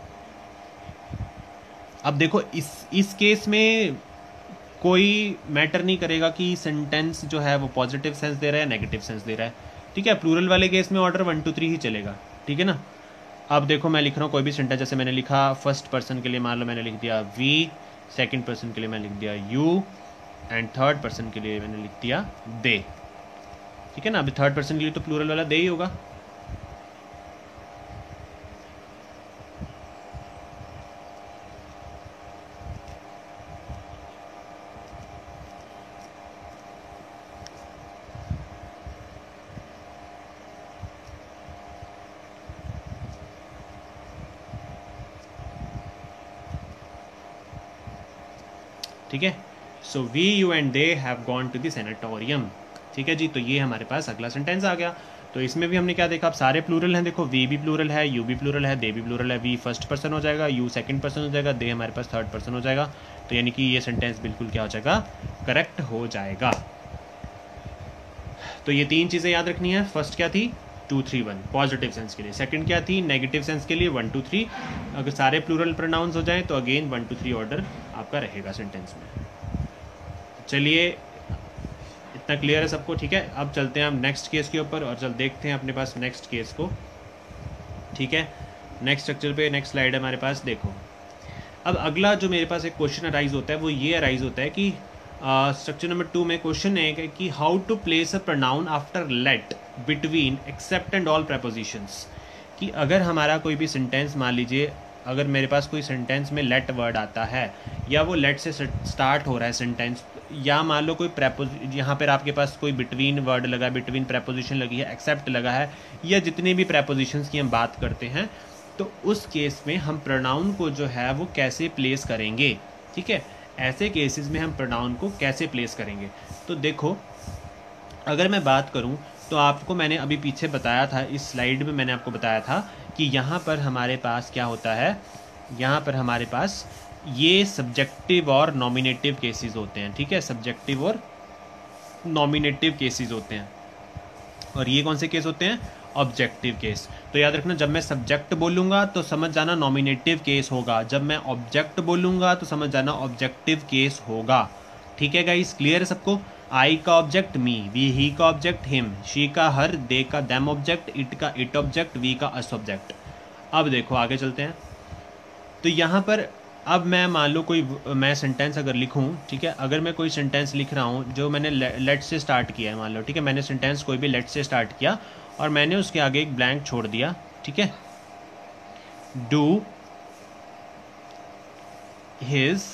अब देखो इस इस केस में कोई मैटर नहीं करेगा कि सेंटेंस जो है वो पॉजिटिव सेंस दे रहा है नेगेटिव सेंस दे रहा है, ठीक है। प्लूरल वाले केस में ऑर्डर वन टू थ्री ही चलेगा, ठीक है ना। अब देखो मैं लिख रहा हूँ कोई भी सेंटेंस, जैसे मैंने लिखा फर्स्ट पर्सन के लिए मान लो मैंने लिख दिया वी, सेकंड पर्सन के लिए मैंने लिख दिया यू, एंड थर्ड पर्सन के लिए मैंने लिख दिया दे, ठीक है ना। अभी थर्ड पर्सन के लिए तो प्लूरल वाला दे ही होगा। ठीक है, so we you and they have gone to the sanatorium, ठीक है जी। तो ये हमारे पास अगला सेंटेंस आ गया। तो इसमें भी हमने क्या देखा, अब सारे प्लूरल हैं, देखो वी भी प्लूरल है, यू भी प्लूरल है, दे भी प्लूरल है। वी फर्स्ट पर्सन हो जाएगा, यू सेकंड पर्सन हो जाएगा, दे हमारे पास थर्ड पर्सन हो जाएगा। तो यानी कि ये सेंटेंस बिल्कुल क्या हो जाएगा, करेक्ट हो जाएगा। तो ये तीन चीज़ें याद रखनी है। फर्स्ट क्या थी, two three one positive sense के लिए, सेकंड क्या थी, नेगेटिव सेंस के लिए वन टू थ्री। अगर सारे प्लूरल प्रोनाउंस हो जाएं तो again one two three order आपका रहेगा सेंटेंस में। चलिए इतना क्लियर है सबको, ठीक है। अब चलते हैं हम नेक्स्ट केस के ऊपर और चल देखते हैं अपने पास नेक्स्ट केस को, ठीक है। नेक्स्ट स्ट्रक्चर पे नेक्स्ट स्लाइड है हमारे पास, देखो अब अगला जो मेरे पास एक क्वेश्चन अराइज होता है वो ये अराइज होता है कि स्ट्रक्चर नंबर टू में क्वेश्चन है कि how to place a pronoun after let between except and all prepositions. कि अगर हमारा कोई भी सेंटेंस मान लीजिए, अगर मेरे पास कोई सेंटेंस में लेट वर्ड आता है या वो लेट से स्टार्ट हो रहा है सेंटेंस, या मान लो कोई प्रेपोज यहाँ पर आपके पास कोई बिटवीन वर्ड लगा, बिटवीन प्रेपोजिशन लगी है, एक्सेप्ट लगा है, या जितने भी प्रेपोजिशंस की हम बात करते हैं, तो उस केस में हम प्रोनाउन को जो है वो कैसे प्लेस करेंगे, ठीक है। ऐसे केसेस में हम प्रोनाउन को कैसे प्लेस करेंगे। तो देखो अगर मैं बात करूं तो आपको मैंने अभी पीछे बताया था, इस स्लाइड में मैंने आपको बताया था कि यहाँ पर हमारे पास क्या होता है, यहाँ पर हमारे पास ये सब्जेक्टिव और नॉमिनेटिव केसेस होते हैं, ठीक है। सब्जेक्टिव और नॉमिनेटिव केसेस होते हैं, और ये कौन से केस होते हैं, ऑब्जेक्टिव केस। तो याद रखना, जब मैं सब्जेक्ट बोलूँगा तो समझ जाना नॉमिनेटिव केस होगा, जब मैं ऑब्जेक्ट बोलूँगा तो समझ जाना ऑब्जेक्टिव केस होगा, ठीक है गाइस। क्लियर है सबको। आई का ऑब्जेक्ट मी, वी ही का ऑब्जेक्ट हिम, शी का हर, दे का देम ऑब्जेक्ट, इट का इट ऑब्जेक्ट, वी का अस ऑब्जेक्ट। अब देखो आगे चलते हैं। तो यहाँ पर अब मैं मान लो कोई मैं सेंटेंस अगर लिखूं, ठीक है, अगर मैं कोई सेंटेंस लिख रहा हूँ जो मैंने लेट से स्टार्ट किया है, मान लो, ठीक है, मैंने सेंटेंस कोई भी लेट से स्टार्ट किया और मैंने उसके आगे एक ब्लैंक छोड़ दिया, ठीक है। डू हिज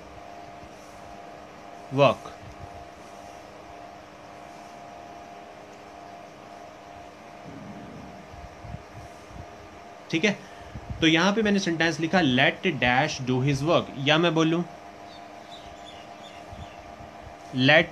वर्क, ठीक है। तो यहां पे मैंने सेंटेंस लिखा let dash do his work, या मैं बोलूं लेट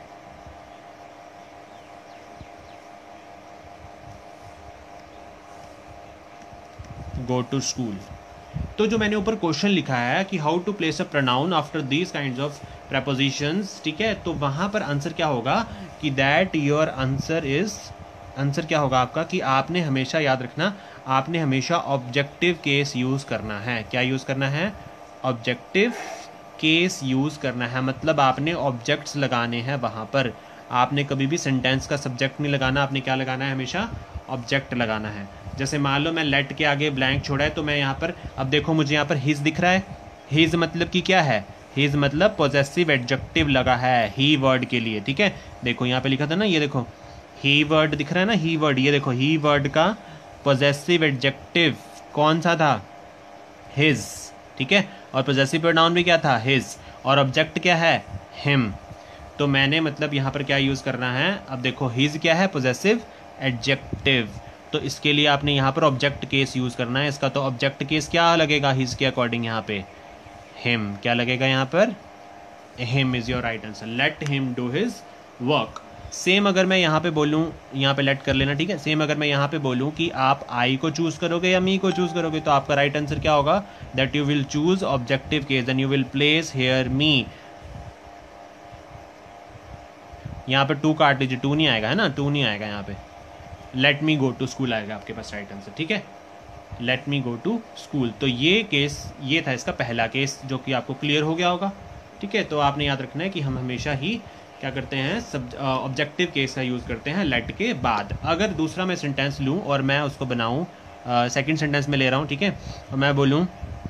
गो टू स्कूल। तो जो मैंने ऊपर क्वेश्चन लिखा है कि how to place a pronoun after these kinds of prepositions, ठीक है, तो वहां पर आंसर क्या होगा कि that your answer is, answer क्या होगा आपका कि आपने हमेशा याद रखना, आपने हमेशा ऑब्जेक्टिव केस यूज़ करना है। क्या यूज़ करना है, ऑब्जेक्टिव केस यूज़ करना है, मतलब आपने ऑब्जेक्ट्स लगाने हैं वहाँ पर। आपने कभी भी सेंटेंस का सब्जेक्ट नहीं लगाना, आपने क्या लगाना है, हमेशा ऑब्जेक्ट लगाना है। जैसे मान लो मैं लेट के आगे ब्लैंक छोड़ा है, तो मैं यहाँ पर, अब देखो मुझे यहाँ पर हिज दिख रहा है, हिज मतलब कि क्या है, हिज मतलब पॉजेसिव एडजेक्टिव लगा है ही वर्ड के लिए, ठीक है। देखो यहाँ पे लिखा था ना, ये देखो ही वर्ड दिख रहा है ना, ही वर्ड, ये देखो ही वर्ड का पॉजेसिव एडजेक्टिव कौन सा था, हिज, ठीक है। और पॉजेसिव प्रोनाउन भी क्या था, हिज, और ऑब्जेक्ट क्या है, हिम। तो मैंने मतलब यहाँ पर क्या यूज़ करना है, अब देखो हिज क्या है, पॉजेसिव एडजेक्टिव, तो इसके लिए आपने यहाँ पर ऑब्जेक्ट केस यूज़ करना है इसका। तो ऑब्जेक्ट केस क्या लगेगा हिज के अकॉर्डिंग यहाँ पे? हिम। क्या लगेगा यहाँ पर? Him is your right answer. Let him do his work. Same अगर मैं यहाँ पे बोलूँ, यहाँ पे लेट कर लेना, ठीक है। सेम अगर मैं यहाँ पे बोलूँ कि आप आई को चूज़ करोगे या मी को चूज़ करोगे, तो आपका राइट आंसर क्या होगा? That you will choose objective case and you will place here me. यहाँ पे टू काट लीजिए, टू नहीं आएगा है ना, टू नहीं आएगा यहाँ पे। Let me go to school आएगा आपके पास राइट आंसर, ठीक है। Let me go to school. तो ये केस, ये था इसका पहला केस जो कि आपको क्लियर हो गया होगा, ठीक है। तो आपने याद रखना है कि हम हमेशा ही क्या करते हैं, सब ऑब्जेक्टिव केस का यूज़ करते हैं लेट के बाद। अगर दूसरा मैं सेंटेंस लूँ और मैं उसको बनाऊँ, सेकंड सेंटेंस में ले रहा हूँ, ठीक है, और मैं बोलूँ,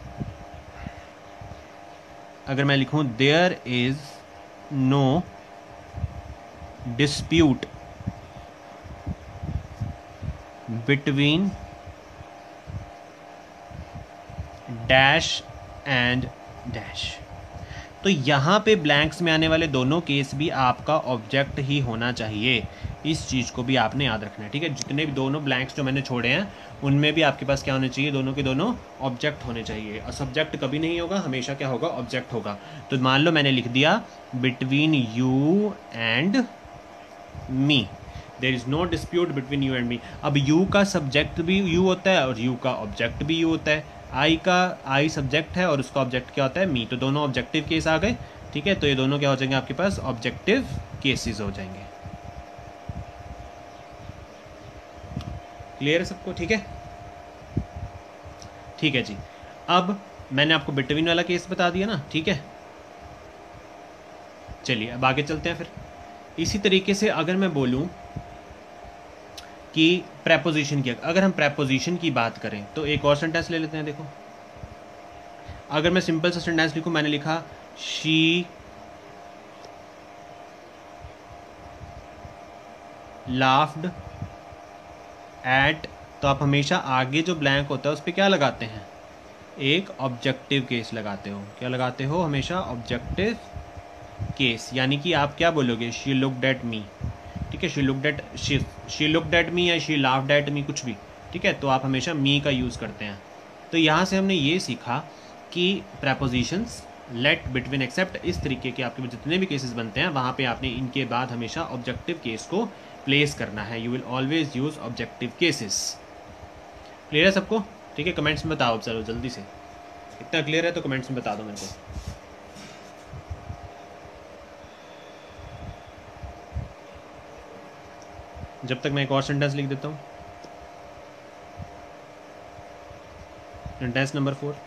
अगर मैं लिखूँ there is no dispute between dash and dash, तो यहाँ पे ब्लैंक्स में आने वाले दोनों केस भी आपका ऑब्जेक्ट ही होना चाहिए। इस चीज़ को भी आपने याद रखना है, ठीक है। जितने भी दोनों ब्लैंक्स जो मैंने छोड़े हैं उनमें भी आपके पास क्या होने चाहिए? दोनों के दोनों ऑब्जेक्ट होने चाहिए। और सब्जेक्ट कभी नहीं होगा, हमेशा क्या होगा? ऑब्जेक्ट होगा। तो मान लो मैंने लिख दिया between you and me, there is no dispute between you and me. अब यू का सब्जेक्ट भी यू होता है और यू का ऑब्जेक्ट भी यू होता है। आई का आई सब्जेक्ट है और उसका ऑब्जेक्ट क्या होता है? मी। तो दोनों ऑब्जेक्टिव केस आ गए, ठीक है। तो ये दोनों क्या हो जाएंगे आपके पास? ऑब्जेक्टिव केसेस हो जाएंगे। क्लियर है सबको? ठीक है, ठीक है जी। अब मैंने आपको बिटवीन वाला केस बता दिया ना, ठीक है। चलिए अब आगे चलते हैं फिर। इसी तरीके से अगर मैं बोलूं कि प्रेपोजिशन की, अगर हम प्रेपोजिशन की बात करें तो एक और सेंटेंस ले लेते हैं। देखो, अगर मैं सिंपल सा सेंटेंस लिखूं, मैंने लिखा शी लाफ्ड एट, तो आप हमेशा आगे जो ब्लैंक होता है उस पर क्या लगाते हैं? एक ऑब्जेक्टिव केस लगाते हो। क्या लगाते हो? हमेशा ऑब्जेक्टिव केस। यानी कि आप क्या बोलोगे? शी लुक्ड एट मी, ठीक है। She looked at she she looked at me या शी लाफ्ड एट मी, कुछ भी, ठीक है। तो आप हमेशा मी का यूज़ करते हैं। तो यहाँ से हमने ये सीखा कि प्रेपोजिशंस लेट, बिटवीन, एक्सेप्ट, इस तरीके के आपके जितने भी केसेस बनते हैं वहाँ पे आपने इनके बाद हमेशा ऑब्जेक्टिव केस को प्लेस करना है। You will always use objective cases. Clear है सबको? ठीक है, कमेंट्स में बताओ चलो जल्दी से। इतना क्लियर है तो कमेंट्स में बता दो मेरे को। जब तक मैं एक और सेंटेंस लिख देता हूँ। सेंटेंस नंबर फोर,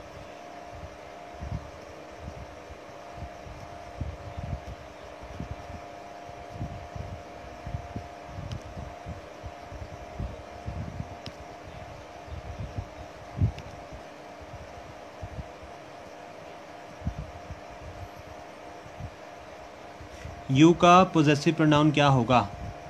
यू का पोजेसिव प्रोनाउन क्या होगा?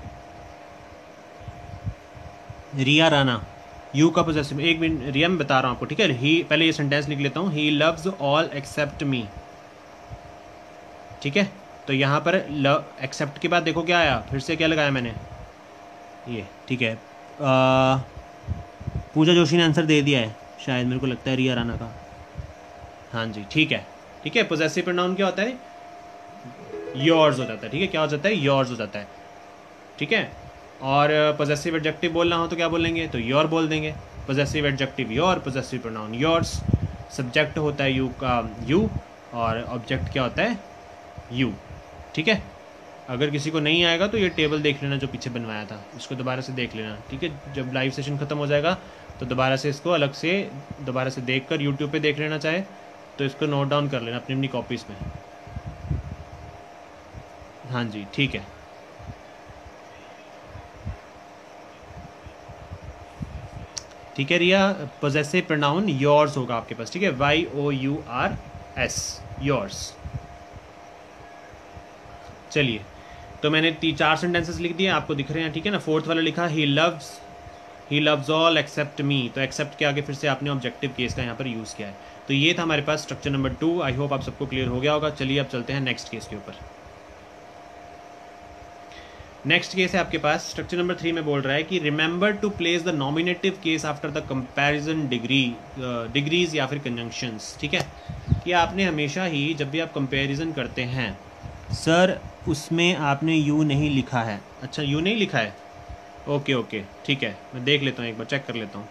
रिया राणा, यू का पोजेसिव, एक मिनट रिया मैं बता रहा हूँ आपको, ठीक है। ही, पहले ये सेंटेंस लिख लेता हूँ। He loves all except me, ठीक है। तो यहाँ पर लव एक्सेप्ट के बाद देखो क्या आया, फिर से क्या लगाया मैंने, ये, ठीक है। आ, पूजा जोशी ने आंसर दे दिया है शायद, मेरे को लगता है रिया राणा का। हाँ जी, ठीक है, ठीक है। पोजेसिव प्रोनाउन क्या होता है? योर्स हो जाता है, ठीक है। क्या हो जाता है? योर्स हो जाता है, ठीक है। और पोजेसिव एडजेक्टिव बोलना हो तो क्या बोलेंगे? तो योर बोल देंगे। Possessive adjective your, possessive pronoun yours. Subject होता है यू का यू, और ऑब्जेक्ट क्या होता है? यू, ठीक है। अगर किसी को नहीं आएगा तो ये टेबल देख लेना जो पीछे बनवाया था, इसको दोबारा से देख लेना, ठीक है। जब लाइव सेशन ख़त्म हो जाएगा तो दोबारा से इसको अलग से दोबारा से देख कर यूट्यूब पर देख लेना, चाहे तो इसको नोट डाउन कर लेना अपनी अपनी कॉपीज़ में। हाँ जी, ठीक है। ठीक है रिया, पोजेसिव प्रोनाउन योर्स होगा आपके पास, ठीक है। Y O U R S, yours. चलिए, तो मैंने तीन चार सेंटेंसेस लिख दिए, आपको दिख रहे हैं, ठीक है ना। फोर्थ वाला लिखा he loves, he loves all except me, तो एक्सेप्ट के आगे फिर से आपने ऑब्जेक्टिव केस का यहाँ पर यूज़ किया है। तो ये था हमारे पास structure number two. I hope आप सबको क्लियर हो गया होगा। चलिए अब चलते हैं नेक्स्ट केस के ऊपर। नेक्स्ट केस है आपके पास, स्ट्रक्चर नंबर थ्री में बोल रहा है कि remember to place the nominative case after the comparison degree degrees या फिर कंजंक्शंस। ठीक है, कि आपने हमेशा ही जब भी आप कंपैरिजन करते हैं, सर उसमें आपने यू नहीं लिखा है। अच्छा यू नहीं लिखा है, ओके ओके ठीक है, मैं देख लेता हूँ, एक बार चेक कर लेता हूँ।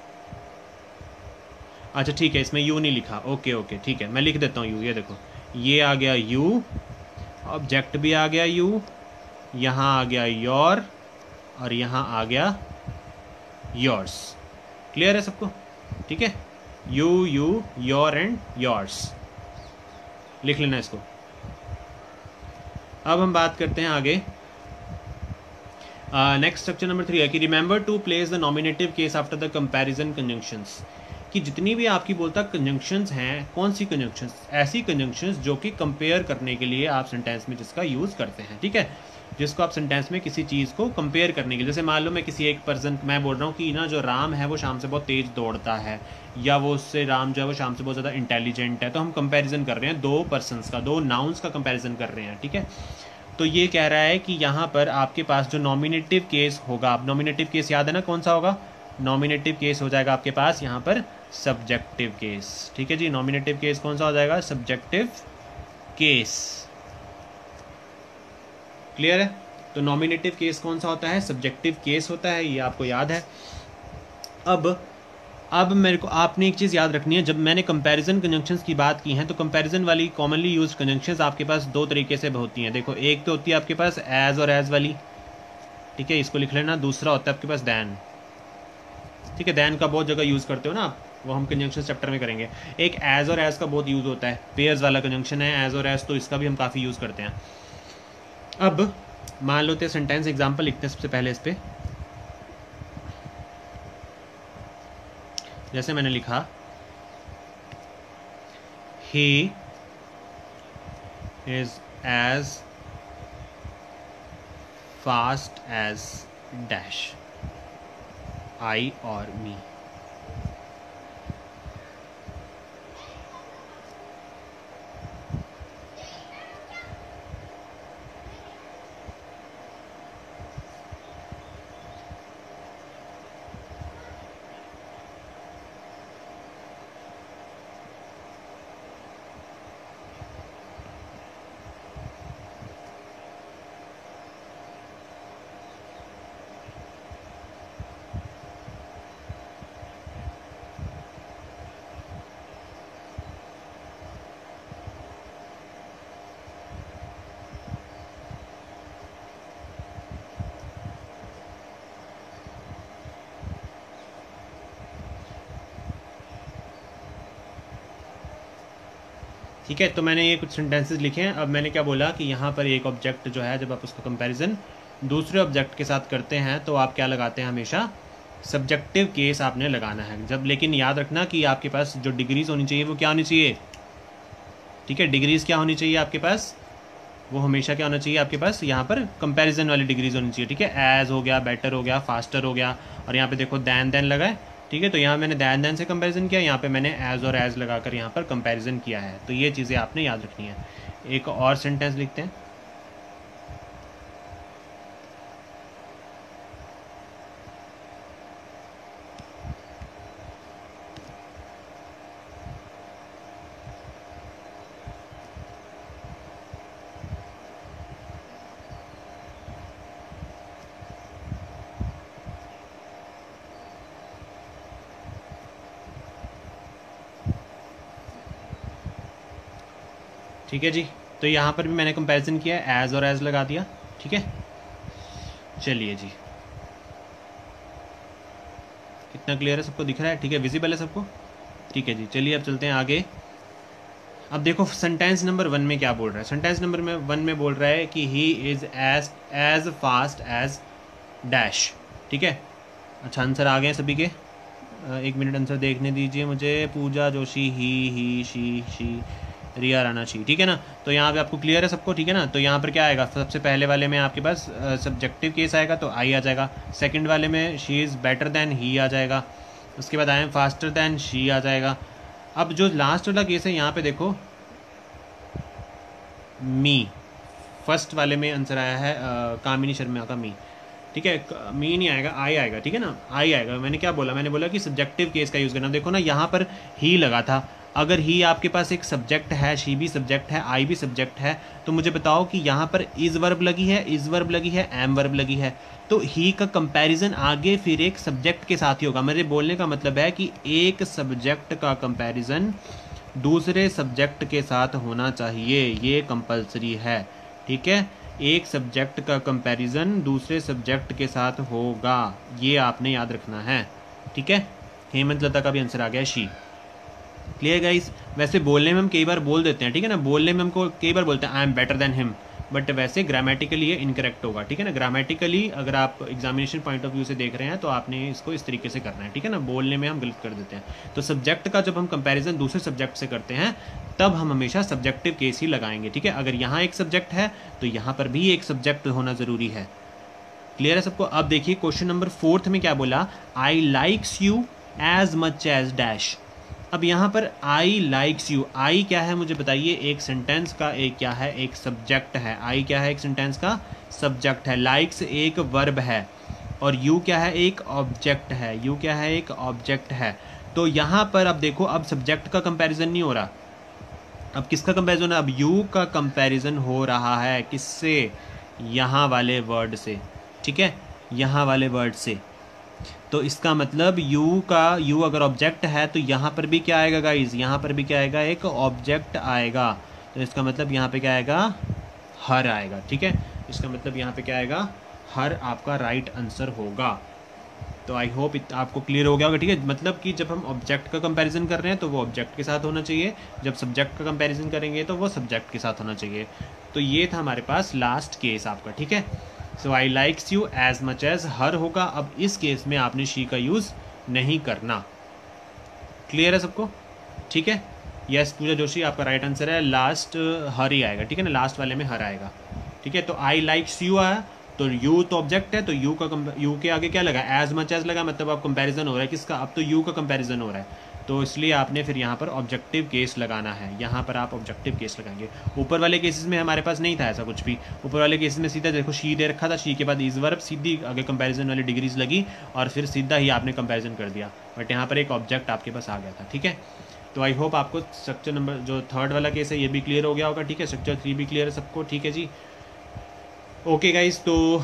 अच्छा ठीक है, इसमें यू नहीं लिखा, ओके ओके ठीक है, मैं लिख देता हूँ यू। ये देखो, ये आ गया यू, ऑब्जेक्ट भी आ गया यू, यहाँ आ गया योर, और यहाँ आ गया योर्स। क्लियर है सबको? ठीक है, you you your and yours, लिख लेना इसको। अब हम बात करते हैं आगे। नेक्स्ट स्ट्रक्चर नंबर थ्री है कि remember to place the nominative case after the comparison conjunctions. कि जितनी भी आपकी बोलता कंजंक्शंस हैं, कौन सी कंजंक्शंस? ऐसी कंजंक्शंस जो कि कंपेयर करने के लिए आप सेंटेंस में जिसका यूज़ करते हैं। ठीक है, जिसको आप सेंटेंस में किसी चीज़ को कंपेयर करने के लिए, जैसे मान लो मैं किसी एक पर्सन, मैं बोल रहा हूँ कि ना जो राम है वो शाम से बहुत तेज़ दौड़ता है, या वो उससे राम जो है वो शाम से बहुत ज़्यादा इंटेलिजेंट है, तो हम कंपैरिजन कर रहे हैं दो पर्सनस का, दो नाउन्स का कंपैरिजन कर रहे हैं। ठीक है, तो ये कह रहा है कि यहाँ पर आपके पास जो नॉमिनेटिव केस होगा, आप नॉमिनेटिव केस याद है ना कौन सा होगा? नॉमिनेटिव केस हो जाएगा आपके पास यहाँ पर सब्जेक्टिव केस। ठीक है जी, नॉमिनेटिव केस कौन सा हो जाएगा? Subjective case. क्लियर है? तो नॉमिनेटिव केस कौन सा होता है? सब्जेक्टिव केस होता है, ये आपको याद है। अब अब मेरे को आपने एक चीज़ याद रखनी है, जब मैंने कंपैरिजन कंजंक्शंस की बात की है, तो कंपैरिजन वाली कॉमनली यूज्ड कंजंक्शंस आपके पास दो तरीके से होती हैं। देखो, एक तो होती है आपके पास एज और एज वाली, ठीक है, इसको लिख लेना। दूसरा होता है आपके पास दैन। ठीक है, दैन का बहुत जगह यूज़ करते हो ना आप, वो हम कंजंक्शन चैप्टर में करेंगे। एक एज और एज का बहुत यूज़ होता है, पेयर्स वाला कंजंक्शन है एज और एज, तो इसका भी हम काफ़ी यूज़ करते हैं। अब मान लो सेंटेंस एग्जाम्पल लिखते हैं सबसे पहले इस पर। जैसे मैंने लिखा, he is as fast as dash I or me। ठीक है, तो मैंने ये कुछ सेंटेंसेस लिखे हैं। अब मैंने क्या बोला कि यहाँ पर एक ऑब्जेक्ट जो है, जब आप उसका कंपैरिजन दूसरे ऑब्जेक्ट के साथ करते हैं तो आप क्या लगाते हैं? हमेशा सब्जेक्टिव केस आपने लगाना है जब। लेकिन याद रखना कि आपके पास जो डिग्रीज होनी चाहिए वो क्या होनी चाहिए? ठीक है, डिग्रीज क्या होनी चाहिए आपके पास? वो हमेशा क्या होना चाहिए आपके पास? यहाँ पर कंपैरिजन वाली डिग्रीज होनी चाहिए। ठीक है, एज हो गया, बेटर हो गया, फास्टर हो गया, और यहाँ पे देखो दैन दैन लगा है। ठीक है, तो यहाँ मैंने दैन दैन से कंपैरिजन किया, यहाँ पे मैंने एज और एज लगाकर यहाँ पर कंपैरिजन किया है। तो ये चीज़ें आपने याद रखनी है। एक और सेंटेंस लिखते हैं। ठीक है जी, तो यहाँ पर भी मैंने कंपैरिजन किया, एज और एज लगा दिया। ठीक है, चलिए जी, कितना क्लियर है? सबको दिख रहा है? ठीक है, विजिबल है सबको? ठीक है जी, चलिए अब चलते हैं आगे। अब देखो सेंटेंस नंबर वन में क्या बोल रहा है। सेंटेंस नंबर में वन में बोल रहा है कि he is as as fast as dash. ठीक है, अच्छा आंसर आ गए सभी के? एक मिनट आंसर देखने दीजिए मुझे। Pooja Joshi, he he she she, Riya Rana she. ठीक है ना, तो यहाँ पे आपको क्लियर है सबको? ठीक है ना, तो यहाँ पर क्या आएगा? सबसे पहले वाले में आपके पास सब्जेक्टिव केस आएगा तो आई आ जाएगा। सेकंड वाले में she is better than he आ जाएगा। उसके बाद I am faster than she आ जाएगा। अब जो लास्ट वाला केस है यहाँ पे देखो, मी, फर्स्ट वाले में आंसर आया है आ, कामिनी शर्मा का मी, ठीक है, मी नहीं आएगा, आई आएगा, ठीक है ना, आई आएगा। मैंने क्या बोला, मैंने बोला कि सब्जेक्टिव केस का यूज़ करना। देखो ना यहाँ पर ही लगा था, अगर ही आपके पास एक सब्जेक्ट है, शी भी सब्जेक्ट है, आई भी सब्जेक्ट है, तो मुझे बताओ कि यहाँ पर इज वर्ब लगी है, इज वर्ब लगी है, एम वर्ब लगी है, तो ही का कंपैरिजन आगे फिर एक सब्जेक्ट के साथ ही होगा। मेरे बोलने का मतलब है कि एक सब्जेक्ट का कंपैरिजन दूसरे सब्जेक्ट के साथ होना चाहिए, ये कंपलसरी है, ठीक है। एक सब्जेक्ट का कंपैरिजन दूसरे सब्जेक्ट के साथ होगा, ये आपने याद रखना है, ठीक है। हेमंत लता का भी आंसर आ गया शी। Clear guys. वैसे बोलने में हम कई बार बोल देते हैं, ठीक है ना, बोलने में हमको कई बार बोलते हैं I am better than him, but वैसे ग्रामेटिकली ये इनकरेक्ट होगा, ठीक है ना। ग्रामेटिकली अगर आप एग्जामिनेशन पॉइंट ऑफ व्यू से देख रहे हैं तो आपने इसको इस तरीके से करना है, ठीक है ना। बोलने में हम गलत कर देते हैं। तो सब्जेक्ट का जब हम कंपैरिजन दूसरे सब्जेक्ट से करते हैं तब हम हमेशा सब्जेक्टिव केस ही लगाएंगे, ठीक है। अगर यहाँ एक सब्जेक्ट है तो यहाँ पर भी एक सब्जेक्ट होना ज़रूरी है। क्लियर है सबको। अब देखिए क्वेश्चन नंबर फोर्थ में क्या बोला, I likes you as much as dash. अब यहाँ पर आई लाइक्स यू, आई क्या है मुझे बताइए, एक सेंटेंस का एक क्या है, एक सब्जेक्ट है। आई क्या है, एक सेंटेंस का सब्जेक्ट है। लाइक्स एक वर्ब है और यू क्या है, एक ऑब्जेक्ट है। यू क्या है, एक ऑब्जेक्ट है। तो यहाँ पर अब देखो, अब सब्जेक्ट का कंपैरिजन नहीं हो रहा, अब किसका कंपैरिजन है, अब यू का कंपैरिजन हो रहा है, किससे, यहाँ वाले वर्ड से, ठीक है, यहाँ वाले वर्ड से। तो इसका मतलब u का, u अगर ऑब्जेक्ट है तो यहाँ पर भी क्या आएगा गाइज, यहाँ पर भी क्या आएगा, एक ऑब्जेक्ट आएगा। तो इसका मतलब यहाँ पे क्या आएगा, हर आएगा, ठीक है। इसका मतलब यहाँ पे क्या आएगा, हर आपका राइट आंसर होगा। तो आई होप आपको क्लियर हो गया होगा, ठीक है। मतलब कि जब हम ऑब्जेक्ट का कंपैरिजन कर रहे हैं तो वो ऑब्जेक्ट के साथ होना चाहिए, जब सब्जेक्ट का कंपैरिजन करेंगे तो वो सब्जेक्ट के साथ होना चाहिए। तो ये था हमारे पास लास्ट केस आपका, ठीक है। So I likes you as much as her होगा। अब इस केस में आपने शी का यूज़ नहीं करना। क्लियर है सबको, ठीक है। यस पूजा जोशी आपका राइट आंसर है, लास्ट हर ही आएगा, ठीक है ना, लास्ट वाले में हर आएगा, ठीक है। तो आई लाइक्स यू आया तो यू तो ऑब्जेक्ट है, तो यू का यू के आगे क्या लगा, एज मच एज लगा, मतलब अब कंपैरिजन हो रहा है किसका, अब तो यू का कंपैरिजन हो रहा है, तो इसलिए आपने फिर यहाँ पर ऑब्जेक्टिव केस लगाना है। यहाँ पर आप ऑब्जेक्टिव केस लगाएंगे। ऊपर वाले केसेस में हमारे पास नहीं था ऐसा कुछ भी। ऊपर वाले केसेस में सीधा देखो शी दे रखा था, शी के बाद इज वर्ब, सीधी आगे कंपैरिजन वाली डिग्रीज लगी और फिर सीधा ही आपने कंपैरिजन कर दिया, बट यहाँ पर एक ऑब्जेक्ट आपके पास आ गया था, ठीक है। तो आई होप आपको स्ट्रक्चर नंबर जो थर्ड वाला केस है ये भी क्लियर हो गया होगा, ठीक है। स्ट्रक्चर थ्री भी क्लियर है सबको, ठीक है जी। ओके गाइज, तो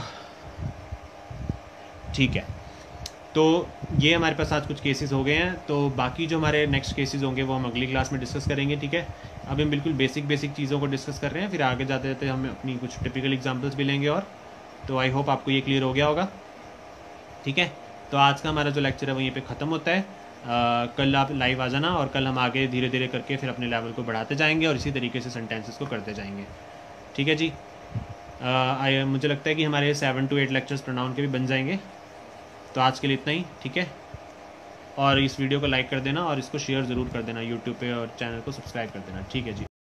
ठीक है, तो ये हमारे पास आज कुछ केसेस हो गए हैं। तो बाकी जो हमारे नेक्स्ट केसेस होंगे वो हम अगली क्लास में डिस्कस करेंगे, ठीक है। अभी हम बिल्कुल बेसिक बेसिक चीज़ों को डिस्कस कर रहे हैं, फिर आगे जाते जाते हम अपनी कुछ टिपिकल एग्जांपल्स भी लेंगे। और तो आई होप आपको ये क्लियर हो गया होगा, ठीक है। तो आज का हमारा जो लेक्चर है वो यहीं पे ख़त्म होता है। आ, कल आप लाइव आ जाना और कल हम आगे धीरे धीरे करके फिर अपने लेवल को बढ़ाते जाएंगे और इसी तरीके से सेंटेंसेस को करते जाएंगे, ठीक है जी। आ, मुझे लगता है कि हमारे seven two eight lectures pronoun के भी बन जाएंगे। तो आज के लिए इतना ही, ठीक है। और इस वीडियो को लाइक कर देना और इसको शेयर ज़रूर कर देना यूट्यूब पे और चैनल को सब्सक्राइब कर देना, ठीक है जी।